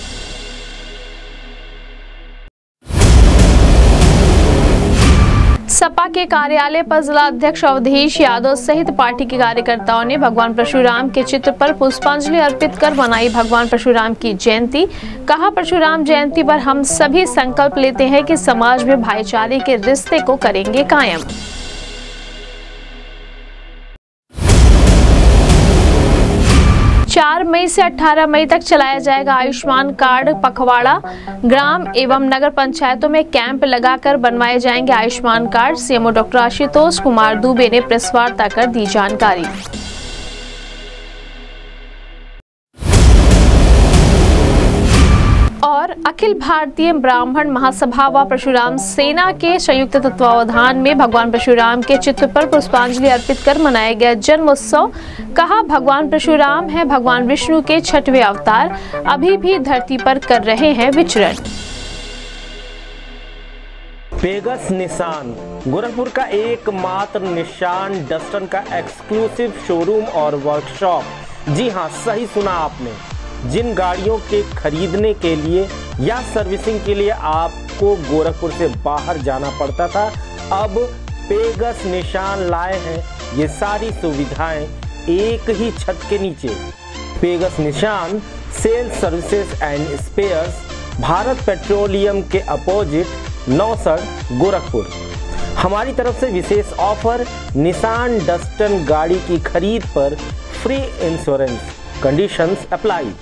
Speaker 1: सपा के कार्यालय पर जिला अध्यक्ष अवधेश यादव सहित पार्टी के कार्यकर्ताओं ने भगवान परशुराम के चित्र पर पुष्पांजलि अर्पित कर मनाई भगवान परशुराम की जयंती। कहा परशुराम जयंती पर हम सभी संकल्प लेते हैं कि समाज में भाईचारे के रिश्ते को करेंगे कायम। मई से अठारह मई तक चलाया जाएगा आयुष्मान कार्ड पखवाड़ा। ग्राम एवं नगर पंचायतों में कैंप लगाकर बनवाए जाएंगे Ayushman card. CMO doctor Ashutosh Kumar Dubey ने प्रेस वार्ता कर दी जानकारी। और अखिल भारतीय ब्राह्मण महासभा व परशुराम सेना के संयुक्त तत्वावधान में भगवान परशुराम के चित्र पर पुष्पांजलि अर्पित कर मनाया गया जन्मोत्सव। कहा, भगवान परशुराम है भगवान विष्णु के छठवें अवतार, अभी भी धरती पर कर रहे हैं विचरण।
Speaker 17: पेगस निशान गोरखपुर का एकमात्र निशान डस्टन का एक्सक्लूसिव शोरूम और वर्कशॉप। जी हाँ, सही सुना आपने। जिन गाड़ियों के खरीदने के लिए या सर्विसिंग के लिए आपको गोरखपुर से बाहर जाना पड़ता था, अब पेगस निशान लाए हैं ये सारी सुविधाएं एक ही छत के नीचे। पेगस Nissan sales services and spares, Bharat Petroleum के अपोजिट नौसड़ गोरखपुर। हमारी तरफ से विशेष ऑफर, निशान डस्टन गाड़ी की खरीद पर free insurance, conditions apply.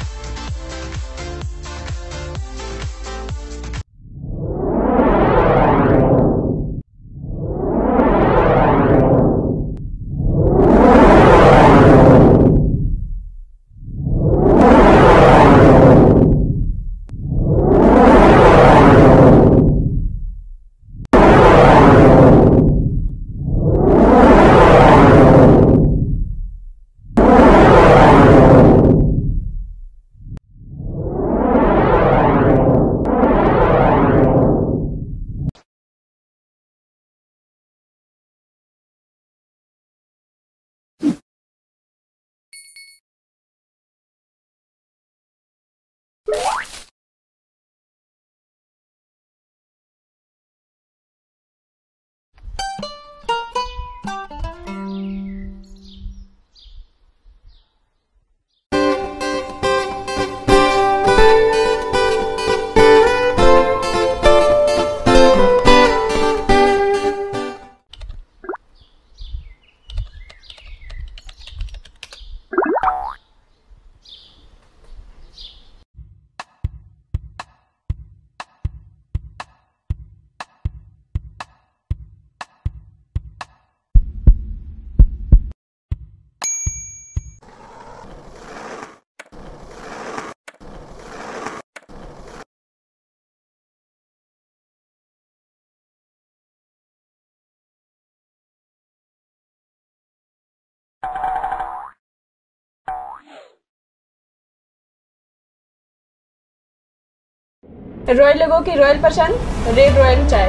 Speaker 2: Royal लोगों की रॉयल पसंद, रेड रॉयल चाय।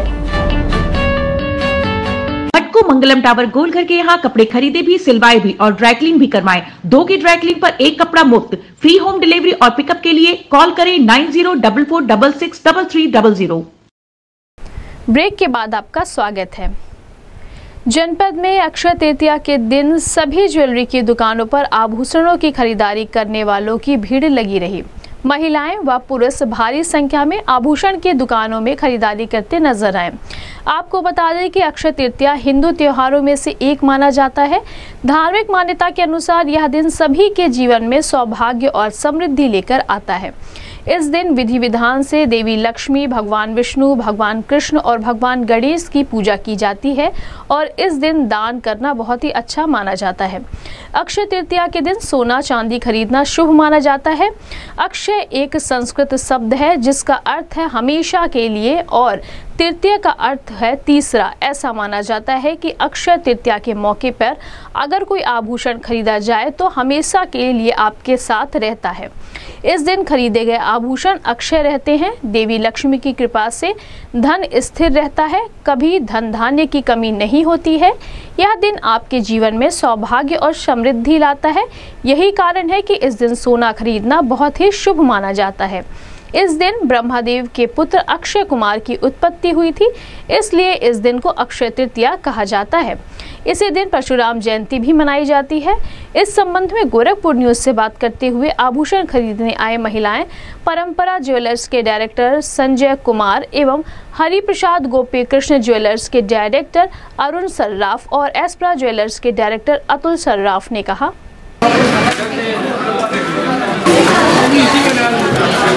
Speaker 18: मटकू मंगलम टावर गोलघर के यहाँ कपड़े खरीदे भी, सिलवाए भी और ड्राइक्लिंग भी करवाएं। दो की ड्राइक्लिंग पर एक कपड़ा मुफ्त। फ्री होम डिलीवरी और पिकअप के लिए कॉल करें nine zero double four double six double three double zero.
Speaker 1: Break के बाद आपका स्वागत है। जनपद में अक्षय तृतीया के दिन सभी ज्वेलरी की दुकानों पर आभूषणों की खरीदारी करने वालों की भीड़ लगी रही। महिलाएं व पुरुष भारी संख्या में आभूषण की दुकानों में खरीदारी करते नजर आए। आपको बता दें कि अक्षय तृतीया हिंदू त्योहारों में से एक माना जाता है। धार्मिक मान्यता के अनुसार यह दिन सभी के जीवन में सौभाग्य और समृद्धि लेकर आता है। इस दिन विधि विधान से देवी लक्ष्मी, भगवान विष्णु, भगवान कृष्ण और भगवान गणेश की पूजा की जाती है और इस दिन दान करना बहुत ही अच्छा माना जाता है। अक्षय तृतीया के दिन सोना चांदी खरीदना शुभ माना जाता है। अक्षय एक संस्कृत शब्द है जिसका अर्थ है हमेशा के लिए और तृतीया का अर्थ है तीसरा। ऐसा माना जाता है कि अक्षय तृतीया के मौके पर अगर कोई आभूषण खरीदा जाए तो हमेशा के लिए आपके साथ रहता है। इस दिन खरीदे गए आभूषण अक्षय रहते हैं। देवी लक्ष्मी की कृपा से धन स्थिर रहता है, कभी धन धान्य की कमी नहीं होती है। यह दिन आपके जीवन में सौभाग्य और समृद्धि लाता है। यही कारण है कि इस दिन सोना खरीदना बहुत ही शुभ माना जाता है। इस दिन ब्रह्मदेव के पुत्र अक्षय कुमार की उत्पत्ति हुई थी, इसलिए इस दिन को अक्षय तृतीया कहा जाता है। इसी दिन परशुराम जयंती भी मनाई जाती है। इस संबंध में गोरखपुर न्यूज से बात करते हुए आभूषण खरीदने आए महिलाएं परंपरा ज्वेलर्स के डायरेक्टर संजय कुमार एवं हरिप्रसाद गोपी कृष्ण ज्वेलर्स के डायरेक्टर अरुण सर्राफ और एस्प्रा ज्वेलर्स के डायरेक्टर अतुल सर्राफ ने कहा,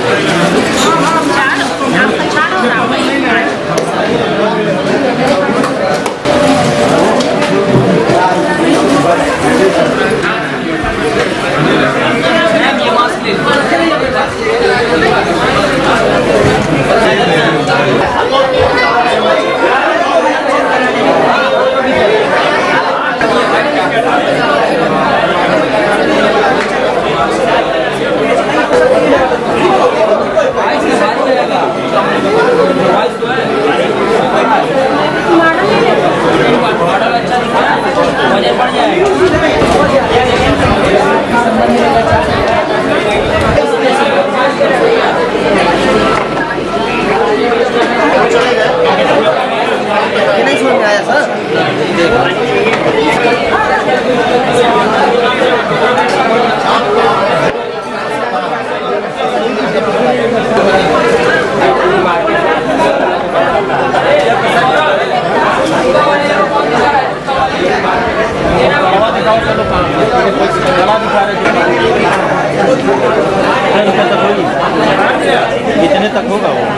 Speaker 19: कितने तक होगा वो?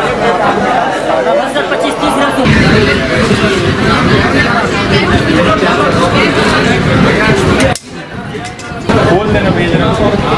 Speaker 19: पच्चीस तीस खोल देना भेज रहा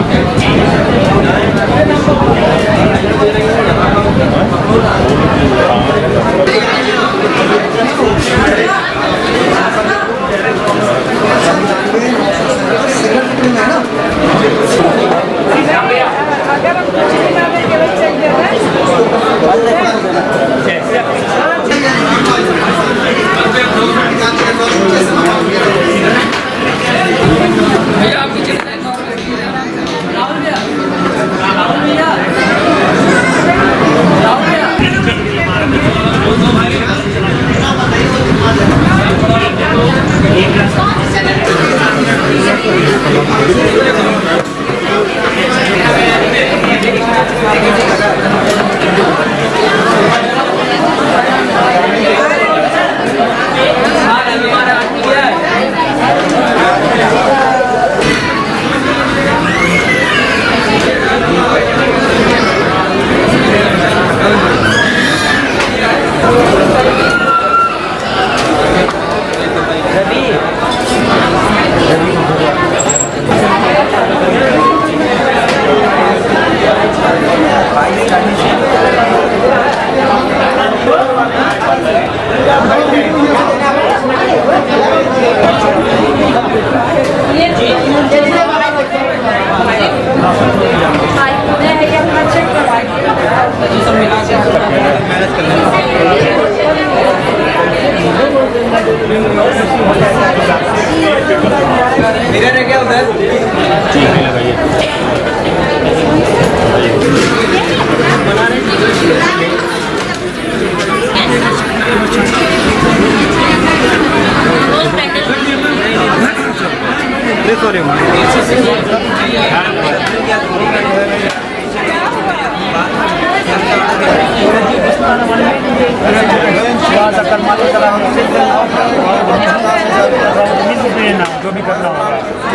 Speaker 19: जो भी करना होगा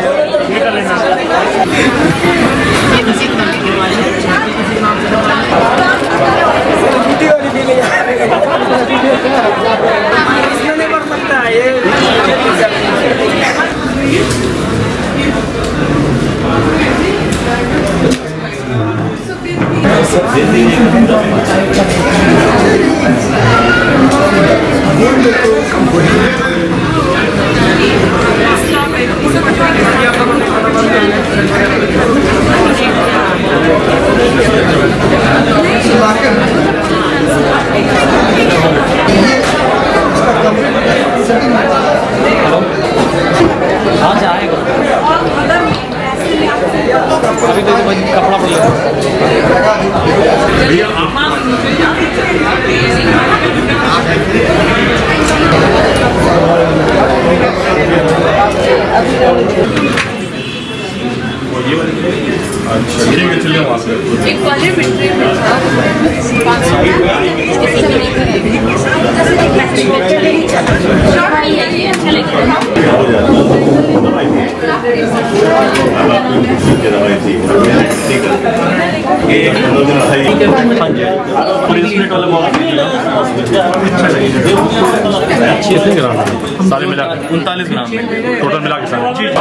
Speaker 19: ये कर लेना।
Speaker 20: ठीक है
Speaker 19: कितने ग्राम है? सारे मिला उनतालीस ग्राम में टोटल मिला के साथ जी।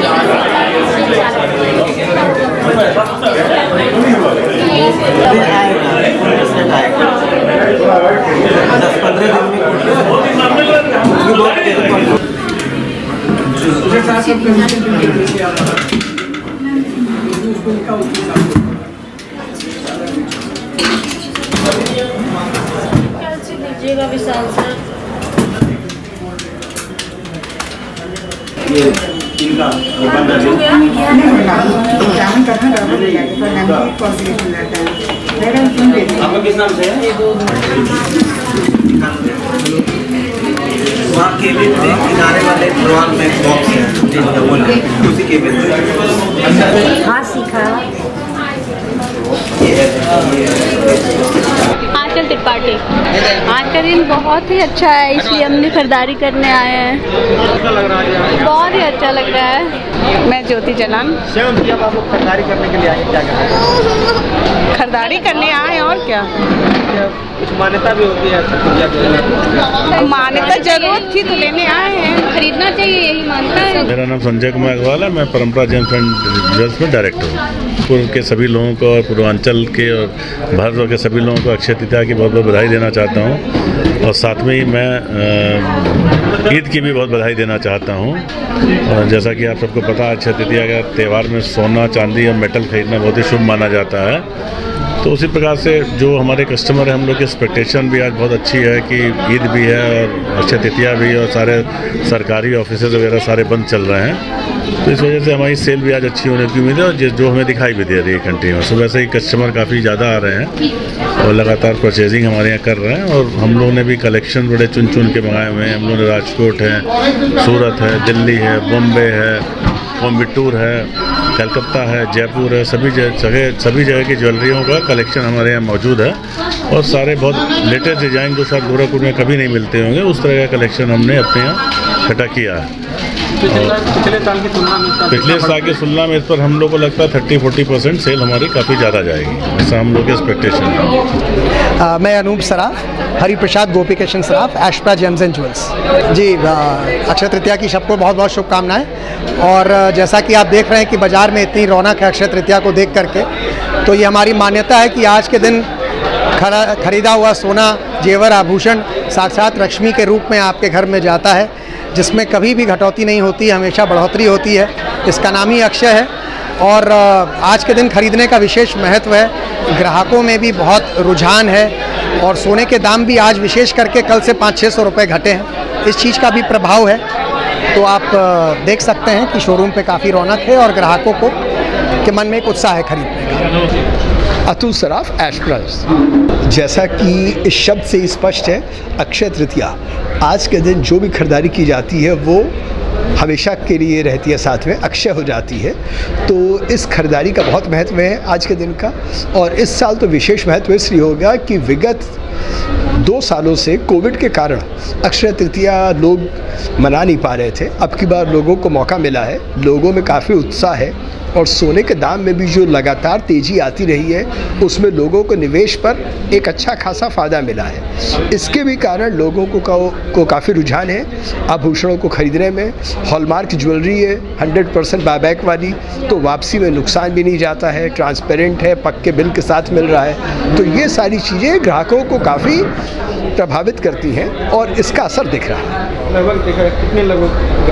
Speaker 14: दस पंद्रह
Speaker 5: लीजिएगा विशाल सर।
Speaker 14: ये इनका बंडल आपका किस नाम से है? वहाँ केबिन में किनारे वाले दीवार में बॉक्स है, उसी केबिन में
Speaker 5: हाँ सीखा।
Speaker 20: आंचल त्रिपाठी, आज का दिन बहुत ही अच्छा है, इसलिए हमने खरीदारी करने आए हैं। बहुत ही अच्छा लग रहा है। मैं ज्योति जलान।
Speaker 14: आप लोग खरीदारी करने के लिए आए, क्या करें?
Speaker 16: खरीदारी करने आए और क्या?
Speaker 14: कुछ मान्यता भी होती है?
Speaker 16: मान्यता जरूरत थी तो लेने आए हैं।
Speaker 20: खरीदना चाहिए, यही मानता है।
Speaker 21: मेरा नाम संजय कुमार अग्रवाल है। मैं परंपरा जेम्स एंड ज्वेल्स में डायरेक्टर हूँ। पूर्व के सभी लोगों को और पूर्वांचल के और भारत के सभी लोगों को अक्षय तृतीया की बहुत बहुत बधाई देना चाहता हूँ और साथ में ही मैं ईद की भी बहुत बधाई देना चाहता हूँ। और जैसा कि आप सबको पता है, अक्षय तृतीया का त्यौहार में सोना चांदी और मेटल खरीदना बहुत ही शुभ माना जाता है। तो उसी प्रकार से जो हमारे कस्टमर हैं, हम लोग की एक्सपेक्टेशन भी आज बहुत अच्छी है कि ईद भी है और अक्षय तृतीया भी, और सारे सरकारी ऑफिस वगैरह सारे बंद चल रहे हैं। तो इस वजह से हमारी सेल भी आज अच्छी होने की उम्मीद है और जो हमें दिखाई भी दे रही है कंटिन्यू। सुबह से ही कस्टमर काफ़ी ज़्यादा आ रहे हैं और लगातार परचेजिंग हमारे यहाँ कर रहे हैं। और हम लोगों ने भी कलेक्शन बड़े चुन चुन के मंगाए हुए हैं। हम लोगों ने राजकोट है, सूरत है, दिल्ली है, बॉम्बे है, कोयम्बटूर है, कलकत्ता है, जयपुर है, सभी जगह सभी जगह की ज्वेलरियों का कलेक्शन हमारे यहाँ मौजूद है। और सारे बहुत लेटेस्ट डिज़ाइन जो शायद गोरखपुर में कभी नहीं मिलते होंगे, उस तरह का कलेक्शन हमने अपने यहाँ इकट्ठा किया है।
Speaker 14: पिछले साल की तुलना में
Speaker 21: पिछले साल की तुलना में इस पर हम लोग को लगता है थर्टी फोर्टी परसेंट सेल हमारी काफ़ी ज़्यादा जाएगी, ऐसा हम लोग की एक्सपेक्टेशन है।
Speaker 22: मैं Anoop Saraf, Hariprasad Gopikrishna Saraf, Ashpra gems and jewels. जी, अक्षय तृतीया की सबको बहुत बहुत शुभकामनाएं। और जैसा कि आप देख रहे हैं कि बाज़ार में इतनी रौनक है अक्षय तृतीया को देख करके, तो ये हमारी मान्यता है कि आज के दिन खरीदा हुआ सोना, जेवर, आभूषण साक्षात लक्ष्मी के रूप में आपके घर में जाता है, जिसमें कभी भी घटौती नहीं होती, हमेशा बढ़ोतरी होती है। इसका नाम ही अक्षय है। और आज के दिन खरीदने का विशेष महत्व है। ग्राहकों में भी बहुत रुझान है और सोने के दाम भी आज विशेष करके कल से पाँच छः सौ रुपये घटे हैं, इस चीज़ का भी प्रभाव है। तो आप देख सकते हैं कि शोरूम पे काफ़ी रौनक है और ग्राहकों को के मन में एक उत्साह है खरीदने का।
Speaker 23: अतुल सराफ, एशप्राइज। जैसा कि इस शब्द से स्पष्ट है, अक्षय तृतीया आज के दिन जो भी खरीदारी की जाती है वो हमेशा के लिए रहती है, साथ में अक्षय हो जाती है। तो इस खरीदारी का बहुत महत्व है आज के दिन का। और इस साल तो विशेष महत्व इसलिए हो गया कि विगत दो सालों से कोविड के कारण अक्षय तृतीया लोग मना नहीं पा रहे थे। अब की बार लोगों को मौका मिला है, लोगों में काफ़ी उत्साह है और सोने के दाम में भी जो लगातार तेज़ी आती रही है, उसमें लोगों को निवेश पर एक अच्छा खासा फ़ायदा मिला है। इसके भी कारण लोगों को को काफ़ी रुझान है आभूषणों को ख़रीदने में। हॉलमार्क ज्वेलरी है हंड्रेड परसेंट बायबैक वाली, तो वापसी में नुकसान भी नहीं जाता है, ट्रांसपेरेंट है, पक्के बिल के साथ मिल रहा है। तो ये सारी चीज़ें ग्राहकों को काफ़ी प्रभावित करती हैं और इसका असर दिख रहा है।
Speaker 14: लगभग कितने लगभग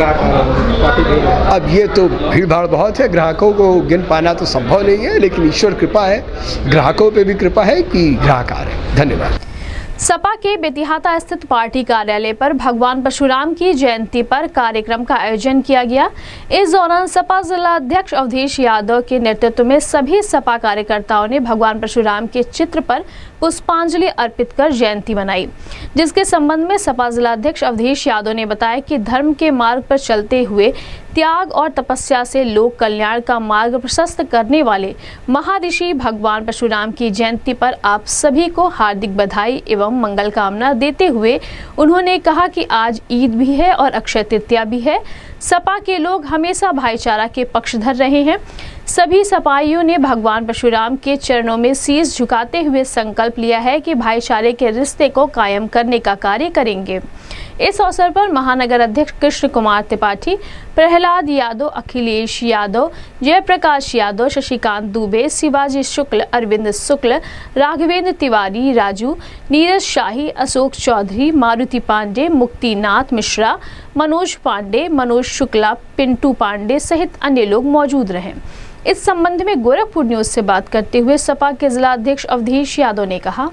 Speaker 14: ग्राहक?
Speaker 23: अब ये तो भीड़ भाड़ बहुत है, ग्राहकों को गिन पाना तो संभव नहीं है, लेकिन ईश्वर कृपा है, ग्राहकों पे भी कृपा है कि ग्राहक आ रहे हैं। धन्यवाद।
Speaker 1: सपा के बेतिहाता स्थित पार्टी कार्यालय पर भगवान परशुराम की जयंती पर कार्यक्रम का आयोजन किया गया। इस दौरान सपा जिला अध्यक्ष अवधेश यादव के नेतृत्व में सभी सपा कार्यकर्ताओं ने भगवान परशुराम के चित्र पर पुष्पांजलि अर्पित कर जयंती मनाई, जिसके संबंध में सपा जिला अध्यक्ष अवधेश यादव ने बताया कि धर्म के मार्ग पर चलते हुए त्याग और तपस्या से लोक कल्याण का मार्ग प्रशस्त करने वाले महर्षि भगवान परशुराम की जयंती पर आप सभी को हार्दिक बधाई एवं मंगल कामना देते हुए उन्होंने कहा कि आज ईद भी है और अक्षय तृतीया भी है। सपा के लोग हमेशा भाईचारा के पक्षधर रहे हैं। सभी सपाइयों ने भगवान परशुराम के चरणों में शीश झुकाते हुए संकल्प लिया है कि भाईचारे के रिश्ते को कायम करने का कार्य करेंगे। इस अवसर पर महानगर अध्यक्ष कृष्ण कुमार त्रिपाठी, प्रहलाद यादव, अखिलेश यादव, जयप्रकाश यादव, शशिकांत दुबे, शिवाजी शुक्ल, अरविंद शुक्ल, राघवेंद्र तिवारी, राजू, नीरज शाही, अशोक चौधरी, मारुति पांडे, मुक्तिनाथ मिश्रा, मनोज पांडे, मनोज शुक्ला, पिंटू पांडे सहित अन्य लोग मौजूद रहे। इस संबंध में गोरखपुर न्यूज से बात करते हुए सपा के जिला अध्यक्ष अवधेश यादव ने कहा,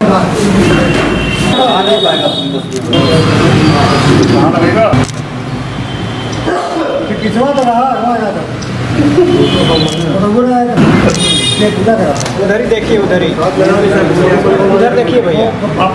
Speaker 3: उधर ही देखिए, उधर ही उधर देखिए भैया।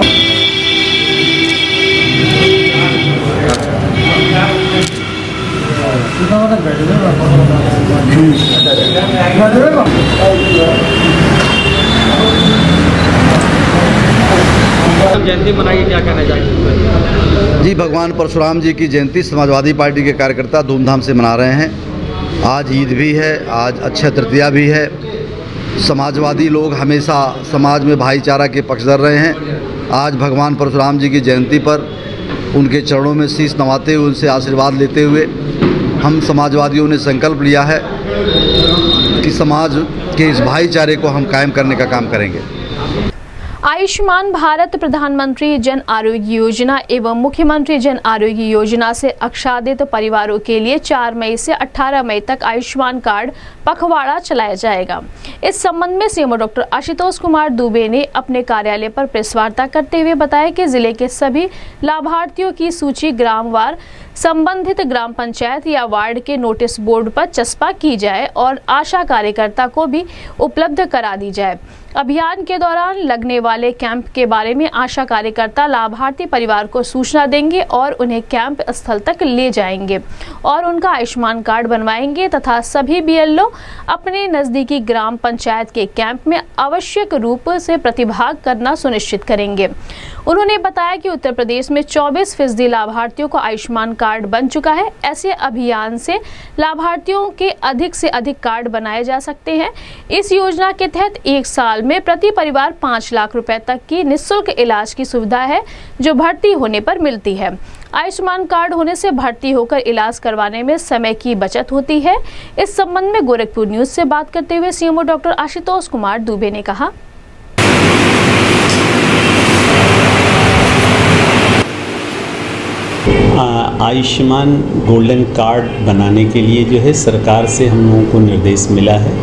Speaker 6: जयंती मनाई, क्या कहना चाहिए?
Speaker 4: जी, भगवान परशुराम जी की जयंती समाजवादी पार्टी के कार्यकर्ता धूमधाम से मना रहे हैं। आज ईद भी है, आज अक्षय तृतीया भी है। समाजवादी लोग हमेशा समाज में भाईचारा के पक्षधर रहे हैं। आज भगवान परशुराम जी की जयंती पर उनके चरणों में शीश नवाते हुए, उनसे आशीर्वाद लेते हुए हम समाजवादियों ने संकल्प लिया है कि समाज के इस भाईचारे को हम कायम करने का काम करेंगे।
Speaker 1: आयुष्मान भारत प्रधानमंत्री जन आरोग्य योजना एवं मुख्यमंत्री जन आरोग्य योजना से आच्छादित परिवारों के लिए चार मई से अठारह मई तक आयुष्मान कार्ड पखवाड़ा चलाया जाएगा। इस संबंध में सीएमओ डॉक्टर आशुतोष कुमार दुबे ने अपने कार्यालय पर प्रेस वार्ता करते हुए बताया कि जिले के सभी लाभार्थियों की सूची ग्रामवार संबंधित ग्राम पंचायत या वार्ड के नोटिस बोर्ड पर चस्पा की जाए और आशा कार्यकर्ता को भी उपलब्ध करा दी जाए। अभियान के दौरान लगने वाले कैंप के बारे में आशा कार्यकर्ता लाभार्थी परिवार को सूचना देंगे और उन्हें कैंप स्थल तक ले जाएंगे और उनका आयुष्मान कार्ड बनवाएंगे तथा सभी बीएलओ अपने नजदीकी ग्राम पंचायत के कैंप में आवश्यक रूप से प्रतिभाग करना सुनिश्चित करेंगे। उन्होंने बताया कि उत्तर प्रदेश में चौबीस फीसदी लाभार्थियों को आयुष्मान कार्ड बन चुका है। ऐसे अभियान से लाभार्थियों के अधिक से अधिक कार्ड बनाए जा सकते हैं। इस योजना के तहत एक साल में प्रति परिवार पाँच लाख रुपए तक की निःशुल्क इलाज की सुविधा है जो भर्ती होने पर मिलती है। आयुष्मान कार्ड होने से भर्ती होकर इलाज करवाने में समय की बचत होती है। इस संबंध में गोरखपुर न्यूज से बात करते हुए सीएमओ डॉक्टर आशुतोष कुमार दुबे ने कहा,
Speaker 7: आयुष्मान गोल्डन कार्ड बनाने के लिए जो है सरकार से हम लोगों को निर्देश मिला है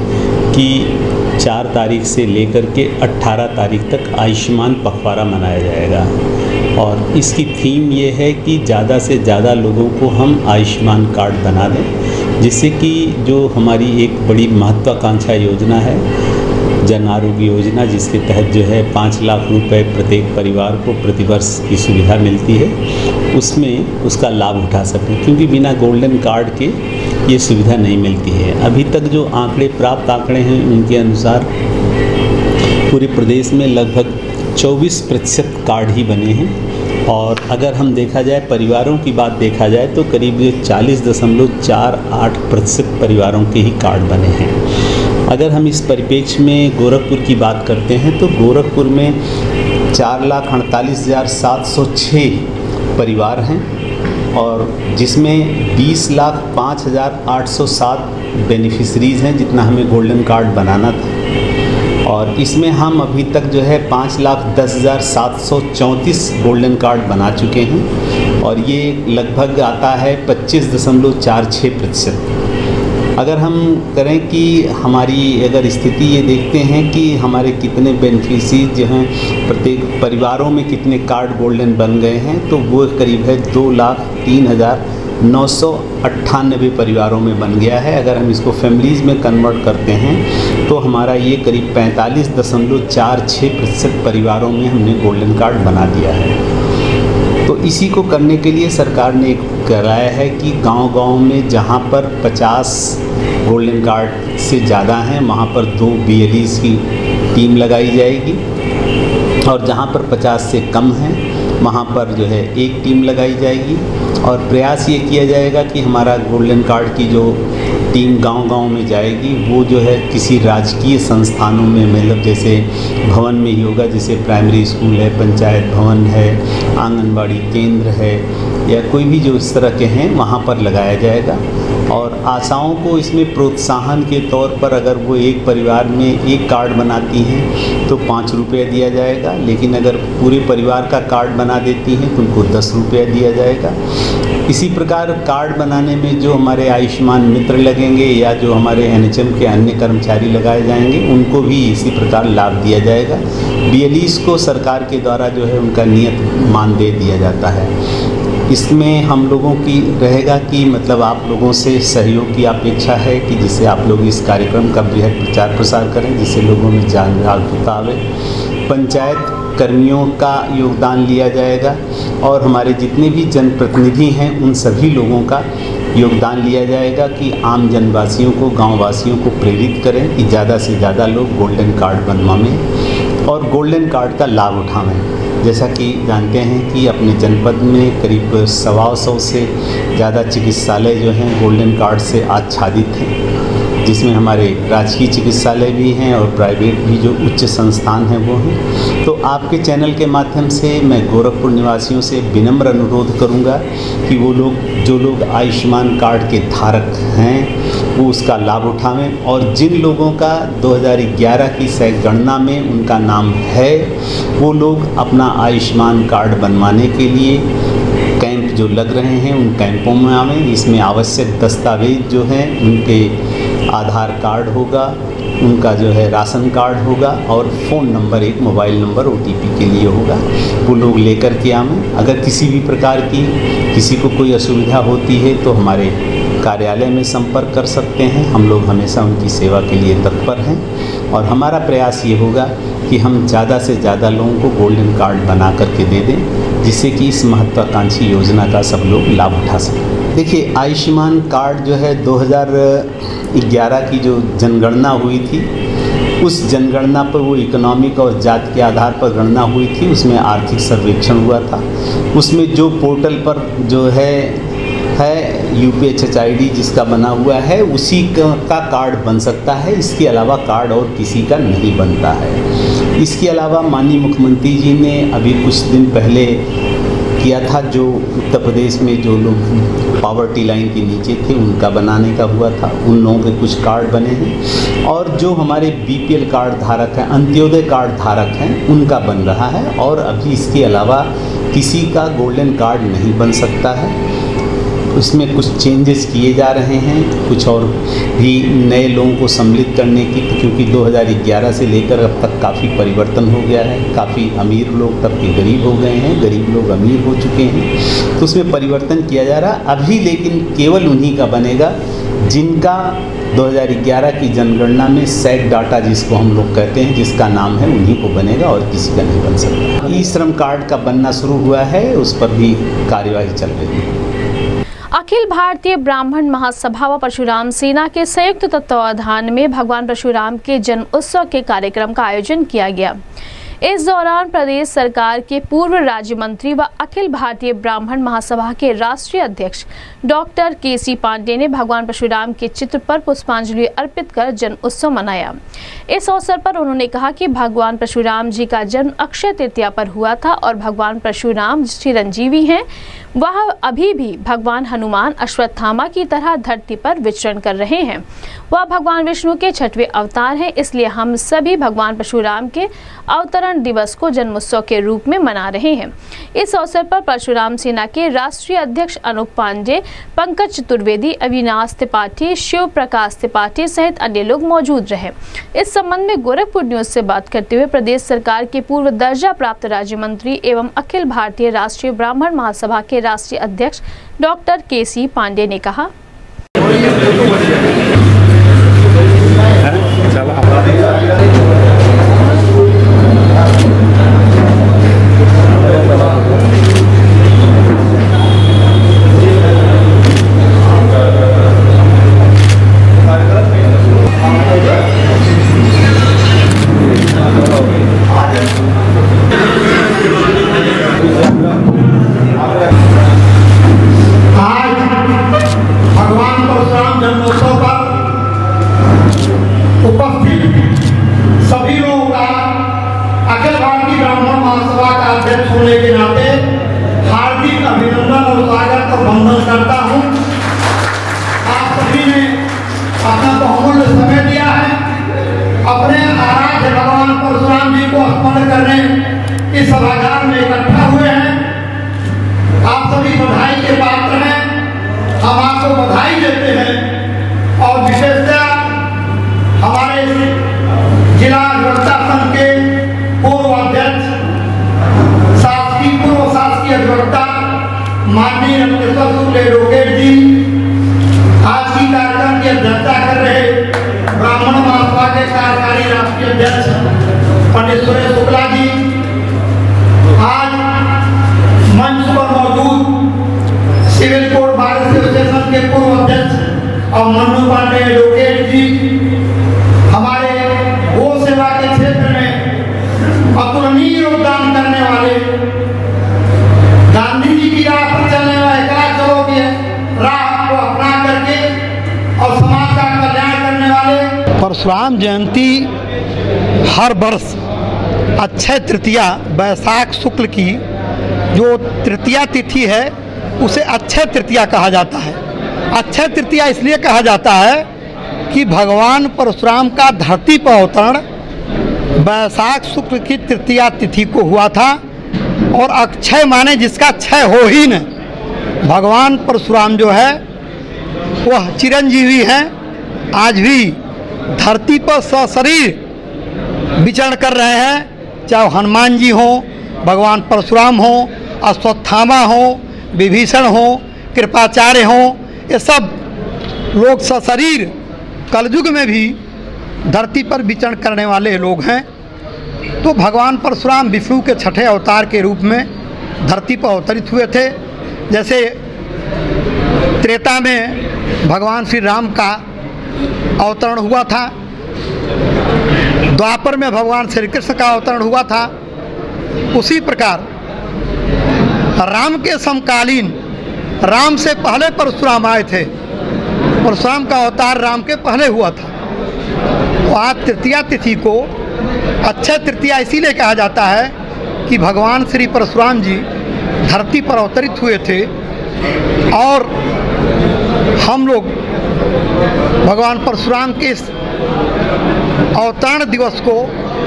Speaker 7: कि चार तारीख से लेकर के अट्ठारह तारीख तक आयुष्मान पखवाड़ा मनाया जाएगा और इसकी थीम ये है कि ज़्यादा से ज़्यादा लोगों को हम आयुष्मान कार्ड बना दें, जिससे कि जो हमारी एक बड़ी महत्वाकांक्षा योजना है जन आरोग्य योजना, जिसके तहत जो है पाँच लाख रुपए प्रत्येक परिवार को प्रतिवर्ष की सुविधा मिलती है, उसमें उसका लाभ उठा सकें, क्योंकि बिना गोल्डन कार्ड के ये सुविधा नहीं मिलती है। अभी तक जो आंकड़े प्राप्त आंकड़े हैं उनके अनुसार पूरे प्रदेश में लगभग चौबीस प्रतिशत कार्ड ही बने हैं और अगर हम देखा जाए परिवारों की बात देखा जाए तो करीब चालीस दशमलव चार आठ प्रतिशत परिवारों के ही कार्ड बने हैं। अगर हम इस परिप्रेक्ष्य में गोरखपुर की बात करते हैं तो गोरखपुर में चार लाख अड़तालीस हज़ार सात सौ छः परिवार हैं और जिसमें बीस लाख पाँच हज़ार आठ सौ सात बेनिफिशरीज़ हैं जितना हमें गोल्डन कार्ड बनाना था और इसमें हम अभी तक जो है पाँच लाख दस हज़ार सात सौ चौंतीस गोल्डन कार्ड बना चुके हैं और ये लगभग आता है पच्चीस दशमलव चार छः प्रतिशत। अगर हम करें कि हमारी अगर स्थिति ये देखते हैं कि हमारे कितने बेनिफिशरीज जो हैं प्रत्येक परिवारों में कितने कार्ड गोल्डन बन गए हैं तो वो करीब है दो लाख तीन हज़ार नौ सौ अट्ठानबे परिवारों में बन गया है। अगर हम इसको फैमिलीज़ में कन्वर्ट करते हैं तो हमारा ये करीब पैंतालीस दशमलव चार छः प्रतिशत परिवारों में हमने गोल्डन कार्ड बना दिया है। तो इसी को करने के लिए सरकार ने एक कराया है कि गांव-गांव में जहां पर पचास गोल्डन कार्ड से ज़्यादा हैं वहां पर दो बीएलईज़ की टीम लगाई जाएगी और जहां पर पचास से कम हैं वहाँ पर जो है एक टीम लगाई जाएगी और प्रयास ये किया जाएगा कि हमारा गोल्डन कार्ड की जो टीम गांव-गांव में जाएगी वो जो है किसी राजकीय संस्थानों में, मतलब जैसे भवन में ही होगा, जैसे प्राइमरी स्कूल है, पंचायत भवन है, आंगनबाड़ी केंद्र है या कोई भी जो इस तरह के हैं वहाँ पर लगाया जाएगा। और आशाओं को इसमें प्रोत्साहन के तौर पर अगर वो एक परिवार में एक कार्ड बनाती हैं तो पाँच रुपया दिया जाएगा, लेकिन अगर पूरे परिवार का कार्ड बना देती हैं तो उनको दस रुपया दिया जाएगा। इसी प्रकार कार्ड बनाने में जो हमारे आयुष्मान मित्र लगेंगे या जो हमारे एन एच एम के अन्य कर्मचारी लगाए जाएंगे उनको भी इसी प्रकार लाभ दिया जाएगा। बी एल ईज़ को सरकार के द्वारा जो है उनका नियत मानदेय दिया जाता है। इसमें हम लोगों की रहेगा कि मतलब आप लोगों से सहयोग की अपेक्षा है कि जिससे आप लोग इस कार्यक्रम का बृहद प्रचार प्रसार करें, जिससे लोगों में जागरूकता आवे। पंचायत कर्मियों का योगदान लिया जाएगा और हमारे जितने भी जनप्रतिनिधि हैं उन सभी लोगों का योगदान लिया जाएगा कि आम जनवासियों को, गाँव वासियों को प्रेरित करें कि ज़्यादा से ज़्यादा लोग गोल्डन कार्ड बनवाएं और गोल्डन कार्ड का लाभ उठावें। जैसा कि जानते हैं कि अपने जनपद में करीब सवा सौ से ज़्यादा चिकित्सालय जो हैं गोल्डन कार्ड से आच्छादित हैं, जिसमें हमारे राजकीय चिकित्सालय भी हैं और प्राइवेट भी जो उच्च संस्थान हैं वो हैं। तो आपके चैनल के माध्यम से मैं गोरखपुर निवासियों से विनम्र अनुरोध करूंगा कि वो लोग जो लोग आयुष्मान कार्ड के धारक हैं वो उसका लाभ उठावें और जिन लोगों का दो हज़ार ग्यारह की गणना में उनका नाम है वो लोग अपना आयुष्मान कार्ड बनवाने के लिए कैंप जो लग रहे हैं उन कैंपों में आवें। इसमें आवश्यक दस्तावेज जो हैं उनके आधार कार्ड होगा, उनका जो है राशन कार्ड होगा और फ़ोन नंबर, एक mobile number O T P के लिए होगा, वो लोग लेकर के आवें। अगर किसी भी प्रकार की किसी को कोई असुविधा होती है तो हमारे कार्यालय में संपर्क कर सकते हैं। हम लोग हमेशा उनकी सेवा के लिए तत्पर हैं और हमारा प्रयास ये होगा कि हम ज़्यादा से ज़्यादा लोगों को गोल्डन कार्ड बना करके दे दें, जिससे कि इस महत्वाकांक्षी योजना का सब लोग लाभ उठा सकें। देखिए, आयुष्मान कार्ड जो है दो हज़ार ग्यारह की जो जनगणना हुई थी उस जनगणना पर वो इकोनॉमिक और जात के आधार पर गणना हुई थी, उसमें आर्थिक सर्वेक्षण हुआ था। उसमें जो पोर्टल पर जो है है U P H H I D जिसका बना हुआ है उसी का, का कार्ड बन सकता है। इसके अलावा कार्ड और किसी का नहीं बनता है। इसके अलावा माननीय मुख्यमंत्री जी ने अभी कुछ दिन पहले किया था, जो उत्तर प्रदेश में जो लोग पावर्टी लाइन के नीचे थे उनका बनाने का हुआ था, उन लोगों के कुछ कार्ड बने हैं और जो हमारे बी पी एल कार्ड धारक हैं, अंत्योदय कार्ड धारक हैं, उनका बन रहा है। और अभी इसके अलावा किसी का गोल्डन कार्ड नहीं बन सकता है। उसमें कुछ चेंजेस किए जा रहे हैं, कुछ और भी नए लोगों को सम्मिलित करने की, क्योंकि दो हज़ार ग्यारह से लेकर अब तक काफ़ी परिवर्तन हो गया है। काफ़ी अमीर लोग तब के गरीब हो गए हैं, गरीब लोग अमीर हो चुके हैं, तो उसमें परिवर्तन किया जा रहा अभी। लेकिन केवल उन्हीं का बनेगा जिनका दो हज़ार ग्यारह की जनगणना में सैग डाटा जिसको हम लोग कहते हैं, जिसका नाम है, उन्हीं को बनेगा और किसी का नहीं बन सकता। ई श्रम कार्ड का बनना शुरू हुआ है, उस पर भी कार्यवाही चल रही है।
Speaker 1: अखिल भारतीय ब्राह्मण महासभा व परशुराम सेना के संयुक्त तत्वावधान में भगवान परशुराम के जन्म उत्सव के कार्यक्रम का आयोजन किया गया। इस दौरान प्रदेश सरकार के पूर्व राज्य मंत्री व अखिल भारतीय ब्राह्मण महासभा के राष्ट्रीय अध्यक्ष डॉक्टर के सी पांडे ने भगवान परशुराम के चित्र पर पुष्पांजलि अर्पित कर जन्म उत्सव मनाया। इस अवसर पर उन्होंने कहा कि भगवान परशुराम जी का जन्म अक्षय तृतीया पर हुआ था और भगवान परशुराम चिरंजीवी हैं। वह अभी भी भगवान हनुमान अश्वत्थामा की तरह धरती पर विचरण कर रहे हैं। वह भगवान विष्णु के छठवें अवतार हैं, इसलिए हम सभी भगवान परशुराम के अवतरण दिवस को जन्मोत्सव के रूप में मना रहे हैं। इस अवसर पर परशुराम सेना के राष्ट्रीय अध्यक्ष अनूप पांडे, पंकज चतुर्वेदी, अविनाश त्रिपाठी, शिव प्रकाश त्रिपाठी सहित अन्य लोग मौजूद रहे। इस संबंध में गोरखपुर न्यूज से बात करते हुए प्रदेश सरकार के पूर्व दर्जा प्राप्त राज्य मंत्री एवं अखिल भारतीय राष्ट्रीय ब्राह्मण महासभा के राष्ट्रीय अध्यक्ष डॉक्टर के सी पांडे ने कहा,
Speaker 3: Thank you.
Speaker 8: बहुमूल्य समय दिया है अपने आराध्य भगवान परशुराम जी को स्मरण करने इस सभागार में इकट्ठा हुए हैं। आप सभी बधाई के पात्र हैं, हम आपको बधाई देते हैं। और विशेषतः हमारे जिला अधिवक्ता संघ के पूर्व अध्यक्ष शासकीय पूर्व शासकीय अधिवक्ता माननीय रत्नेश्वर शुक्ल एडवोकेट जी, आज की कार्यक्रम की अध्यक्षता कर रहे ब्राह्मण महासभा के कार्यकारी राष्ट्रीय अध्यक्ष पंडित सुरेश शुक्ला जी, आज मंच पर मौजूद सिविल कोर्ट बार एसोसिएशन के पूर्व अध्यक्ष और मन्नू पांडे एडवोकेट जी, हमारे गो सेवा के क्षेत्र में अतुलनीय योगदान करने वाले, गांधी जी की राह पर चलने वाले, कला चलो के राह को अपना करके और समाज का कल्याण करने वाले।
Speaker 22: परशुराम जयंती हर वर्ष अक्षय तृतीया वैशाख शुक्ल की जो तृतीया तिथि है उसे अक्षय तृतीया कहा जाता है। अक्षय तृतीया इसलिए कहा जाता है कि भगवान परशुराम का धरती पर अवतरण वैशाख शुक्ल की तृतीया तिथि को हुआ था और अक्षय माने जिसका क्षय हो ही न। भगवान परशुराम जो है वह चिरंजीवी हैं, आज भी धरती पर सशरीर विचरण कर रहे हैं। चाहे हनुमान जी हो, भगवान परशुराम हो, अश्वत्थामा हो, विभीषण हो, कृपाचार्य हो, ये सब लोग सशरीर कलयुग में भी धरती पर विचरण करने वाले लोग हैं। तो भगवान परशुराम विष्णु के छठे अवतार के रूप में धरती पर अवतरित हुए थे। जैसे त्रेता में भगवान श्री राम का अवतरण हुआ था, द्वापर में भगवान श्री कृष्ण का अवतरण हुआ था, उसी प्रकार राम के समकालीन, राम से पहले परशुराम आए थे, परशुराम का अवतार राम के पहले हुआ था। तो आज तृतीया तिथि को अक्षय तृतीया इसीलिए कहा जाता है कि भगवान श्री परशुराम जी धरती पर अवतरित हुए थे और हम लोग भगवान परशुराम के इस अवतरण दिवस को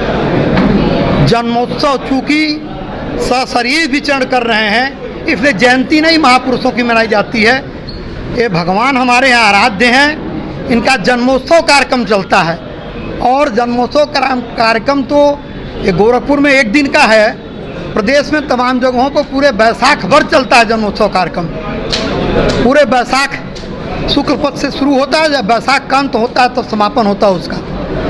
Speaker 22: जन्मोत्सव चूँकि सशरीर विचरण कर रहे हैं इसलिए जयंती नहीं महापुरुषों की मनाई जाती है। ये भगवान हमारे यहाँ आराध्य हैं, इनका जन्मोत्सव कार्यक्रम चलता है और जन्मोत्सव कार्यक्रम तो ये गोरखपुर में एक दिन का है, प्रदेश में तमाम जगहों पर पूरे बैसाख भर चलता है जन्मोत्सव कार्यक्रम। पूरे बैसाख शुक्ल पक्ष से शुरू होता है, जब बैसाख का अंत होता है तब समापन होता है उसका।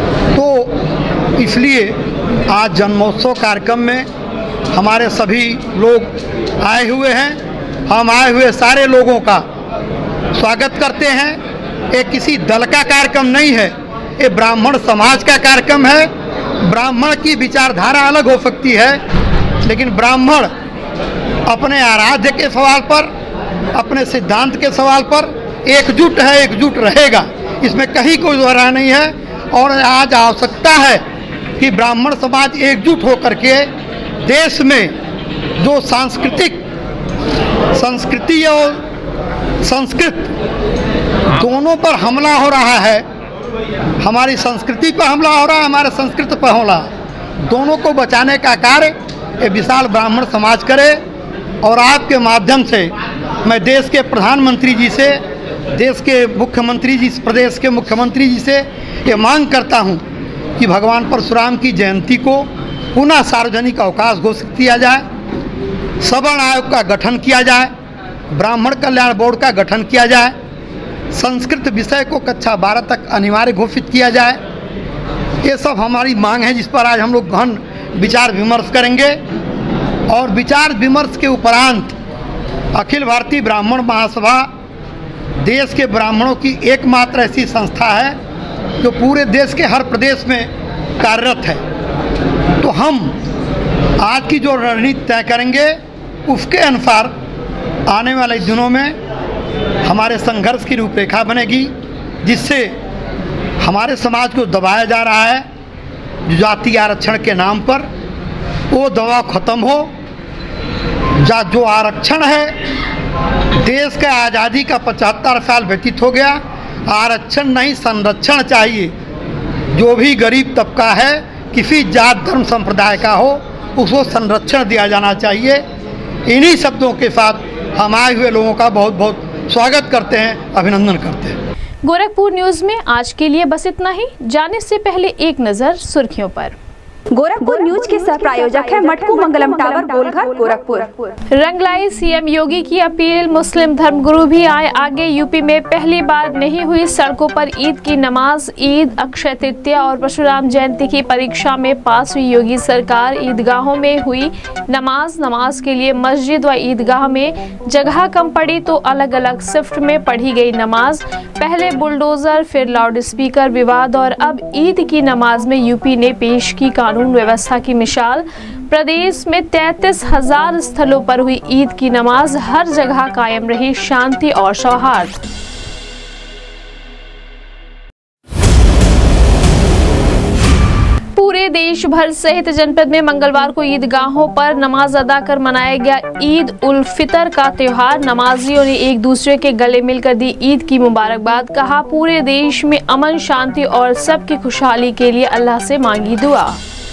Speaker 22: तो इसलिए आज जन्मोत्सव कार्यक्रम में हमारे सभी लोग आए हुए हैं। हम आए हुए सारे लोगों का स्वागत करते हैं। ये किसी दल का कार्यक्रम नहीं है, ये ब्राह्मण समाज का कार्यक्रम है। ब्राह्मण की विचारधारा अलग हो सकती है, लेकिन ब्राह्मण अपने आराध्य के सवाल पर, अपने सिद्धांत के सवाल पर एकजुट है, एकजुट रहेगा, इसमें कहीं कोई दोहरा नहीं है। और आज आवश्यकता है कि ब्राह्मण समाज एकजुट होकर के देश में जो सांस्कृतिक संस्कृति और संस्कृत दोनों पर हमला हो रहा है, हमारी संस्कृति पर हमला हो रहा है, हमारे संस्कृत पर हमला, दोनों को बचाने का कार्य ये विशाल ब्राह्मण समाज करे। और आपके माध्यम से मैं देश के प्रधानमंत्री जी से, देश के मुख्यमंत्री जी, प्रदेश के मुख्यमंत्री जी से ये मांग करता हूँ कि भगवान परशुराम की जयंती को पुनः सार्वजनिक अवकाश घोषित किया जाए, सवर्ण आयोग का गठन किया जाए, ब्राह्मण कल्याण बोर्ड का गठन किया जाए, संस्कृत विषय को कक्षा बारह तक अनिवार्य घोषित किया जाए। ये सब हमारी मांग है जिस पर आज हम लोग गहन विचार विमर्श करेंगे। और विचार विमर्श के उपरांत अखिल भारतीय ब्राह्मण महासभा देश के ब्राह्मणों की एकमात्र ऐसी संस्था है जो पूरे देश के हर प्रदेश में कार्यरत है। तो हम आज की जो रणनीति तय करेंगे उसके अनुसार आने वाले दिनों में हमारे संघर्ष की रूपरेखा बनेगी, जिससे हमारे समाज को दबाया जा रहा है जाति आरक्षण के नाम पर, वो दबाव खत्म हो। जा जो आरक्षण है, देश के आज़ादी का पचहत्तर साल व्यतीत हो गया,
Speaker 8: आरक्षण नहीं संरक्षण चाहिए। जो भी गरीब तबका है, किसी जात धर्म संप्रदाय का हो, उसको संरक्षण दिया जाना चाहिए। इन्हीं शब्दों के साथ हम आए हुए लोगों का बहुत बहुत स्वागत करते हैं, अभिनंदन करते हैं।
Speaker 1: गोरखपुर न्यूज में आज के लिए बस इतना ही। जाने से पहले एक नजर सुर्खियों पर।
Speaker 2: गोरखपुर न्यूज के सह प्रायोजक है मटकू मंगलम टावर गोलघर गोरखपुर।
Speaker 1: रंगलाई सीएम योगी की अपील, मुस्लिम धर्मगुरु भी आए आगे। यूपी में पहली बार नहीं हुई सड़कों पर ईद की नमाज। ईद, अक्षय तृतीया और परशुराम जयंती की परीक्षा में पास हुई योगी सरकार। ईदगाहों में हुई नमाज। नमाज के लिए मस्जिद व ईदगाह में जगह कम पड़ी तो अलग अलग शिफ्ट में पढ़ी गई नमाज। पहले बुलडोजर, फिर लाउड स्पीकर विवाद और अब ईद की नमाज में यूपी ने पेश की कानून व्यवस्था की मिसाल। प्रदेश में तैंतीस हजार स्थलों पर हुई ईद की नमाज। हर जगह कायम रही शांति और सौहार्द। पूरे देश भर सहित जनपद में मंगलवार को ईदगाहों पर नमाज अदा कर मनाया गया ईद उल फितर का त्योहार। नमाजियों ने एक दूसरे के गले मिलकर दी ईद की मुबारकबाद। कहा, पूरे देश में अमन, शांति और सबकी खुशहाली के लिए अल्लाह से मांगी दुआ।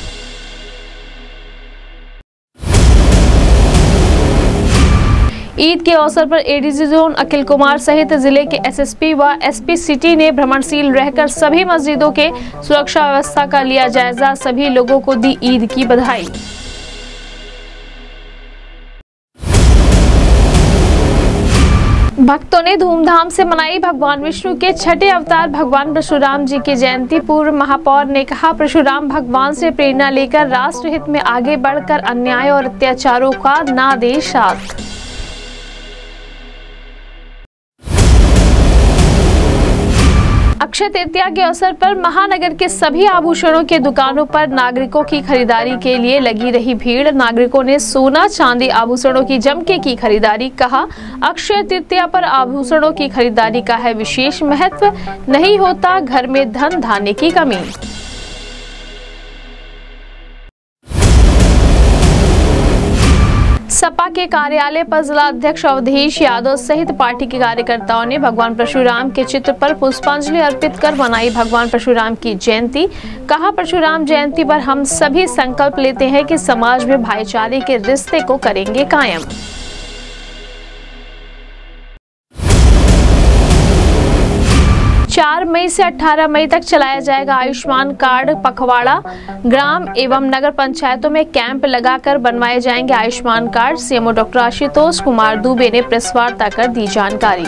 Speaker 1: ईद के अवसर पर एडीजी जोन अखिल कुमार सहित जिले के एसएसपी व एसपी सिटी ने भ्रमणशील रहकर सभी मस्जिदों के सुरक्षा व्यवस्था का लिया जायजा। सभी लोगों को दी ईद की बधाई। भक्तों ने धूमधाम से मनाई भगवान विष्णु के छठे अवतार भगवान परशुराम जी की जयंती। पूर्व महापौर ने कहा, परशुराम भगवान से प्रेरणा लेकर राष्ट्र हित में आगे बढ़कर अन्याय और अत्याचारों का ना दे साथ। अक्षय तृतीया के अवसर पर महानगर के सभी आभूषणों के दुकानों पर नागरिकों की खरीदारी के लिए लगी रही भीड़। नागरिकों ने सोना, चांदी, आभूषणों की जमके की खरीदारी। कहा, अक्षय तृतीया पर आभूषणों की खरीदारी का है विशेष महत्व। नहीं होता घर में धन धान्य की कमी। सपा के कार्यालय पर जिला अध्यक्ष अवधेश यादव सहित पार्टी के कार्यकर्ताओं ने भगवान परशुराम के चित्र पर पुष्पांजलि अर्पित कर मनाई भगवान परशुराम की जयंती। कहा, परशुराम जयंती पर हम सभी संकल्प लेते हैं कि समाज में भाईचारे के रिश्ते को करेंगे कायम। चार मई से अठारह मई तक चलाया जाएगा आयुष्मान कार्ड। पखवाड़ा ग्राम एवं नगर पंचायतों में कैंप लगाकर बनवाए जाएंगे Ayushman card. CMO doctor Ashutosh Kumar Dubey ने प्रेस वार्ता कर दी जानकारी।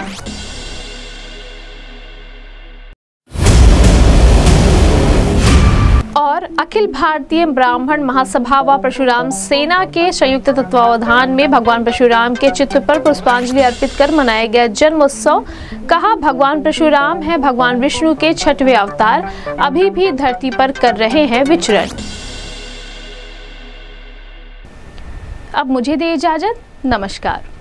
Speaker 1: और अखिल भारतीय ब्राह्मण महासभा व परशुराम सेना के संयुक्त तत्वावधान में भगवान परशुराम के चित्र पर पुष्पांजलि अर्पित कर मनाया गया जन्मोत्सव। कहा, भगवान परशुराम है भगवान विष्णु के छठवें अवतार, अभी भी धरती पर कर रहे हैं विचरण। अब मुझे दे इजाजत, नमस्कार।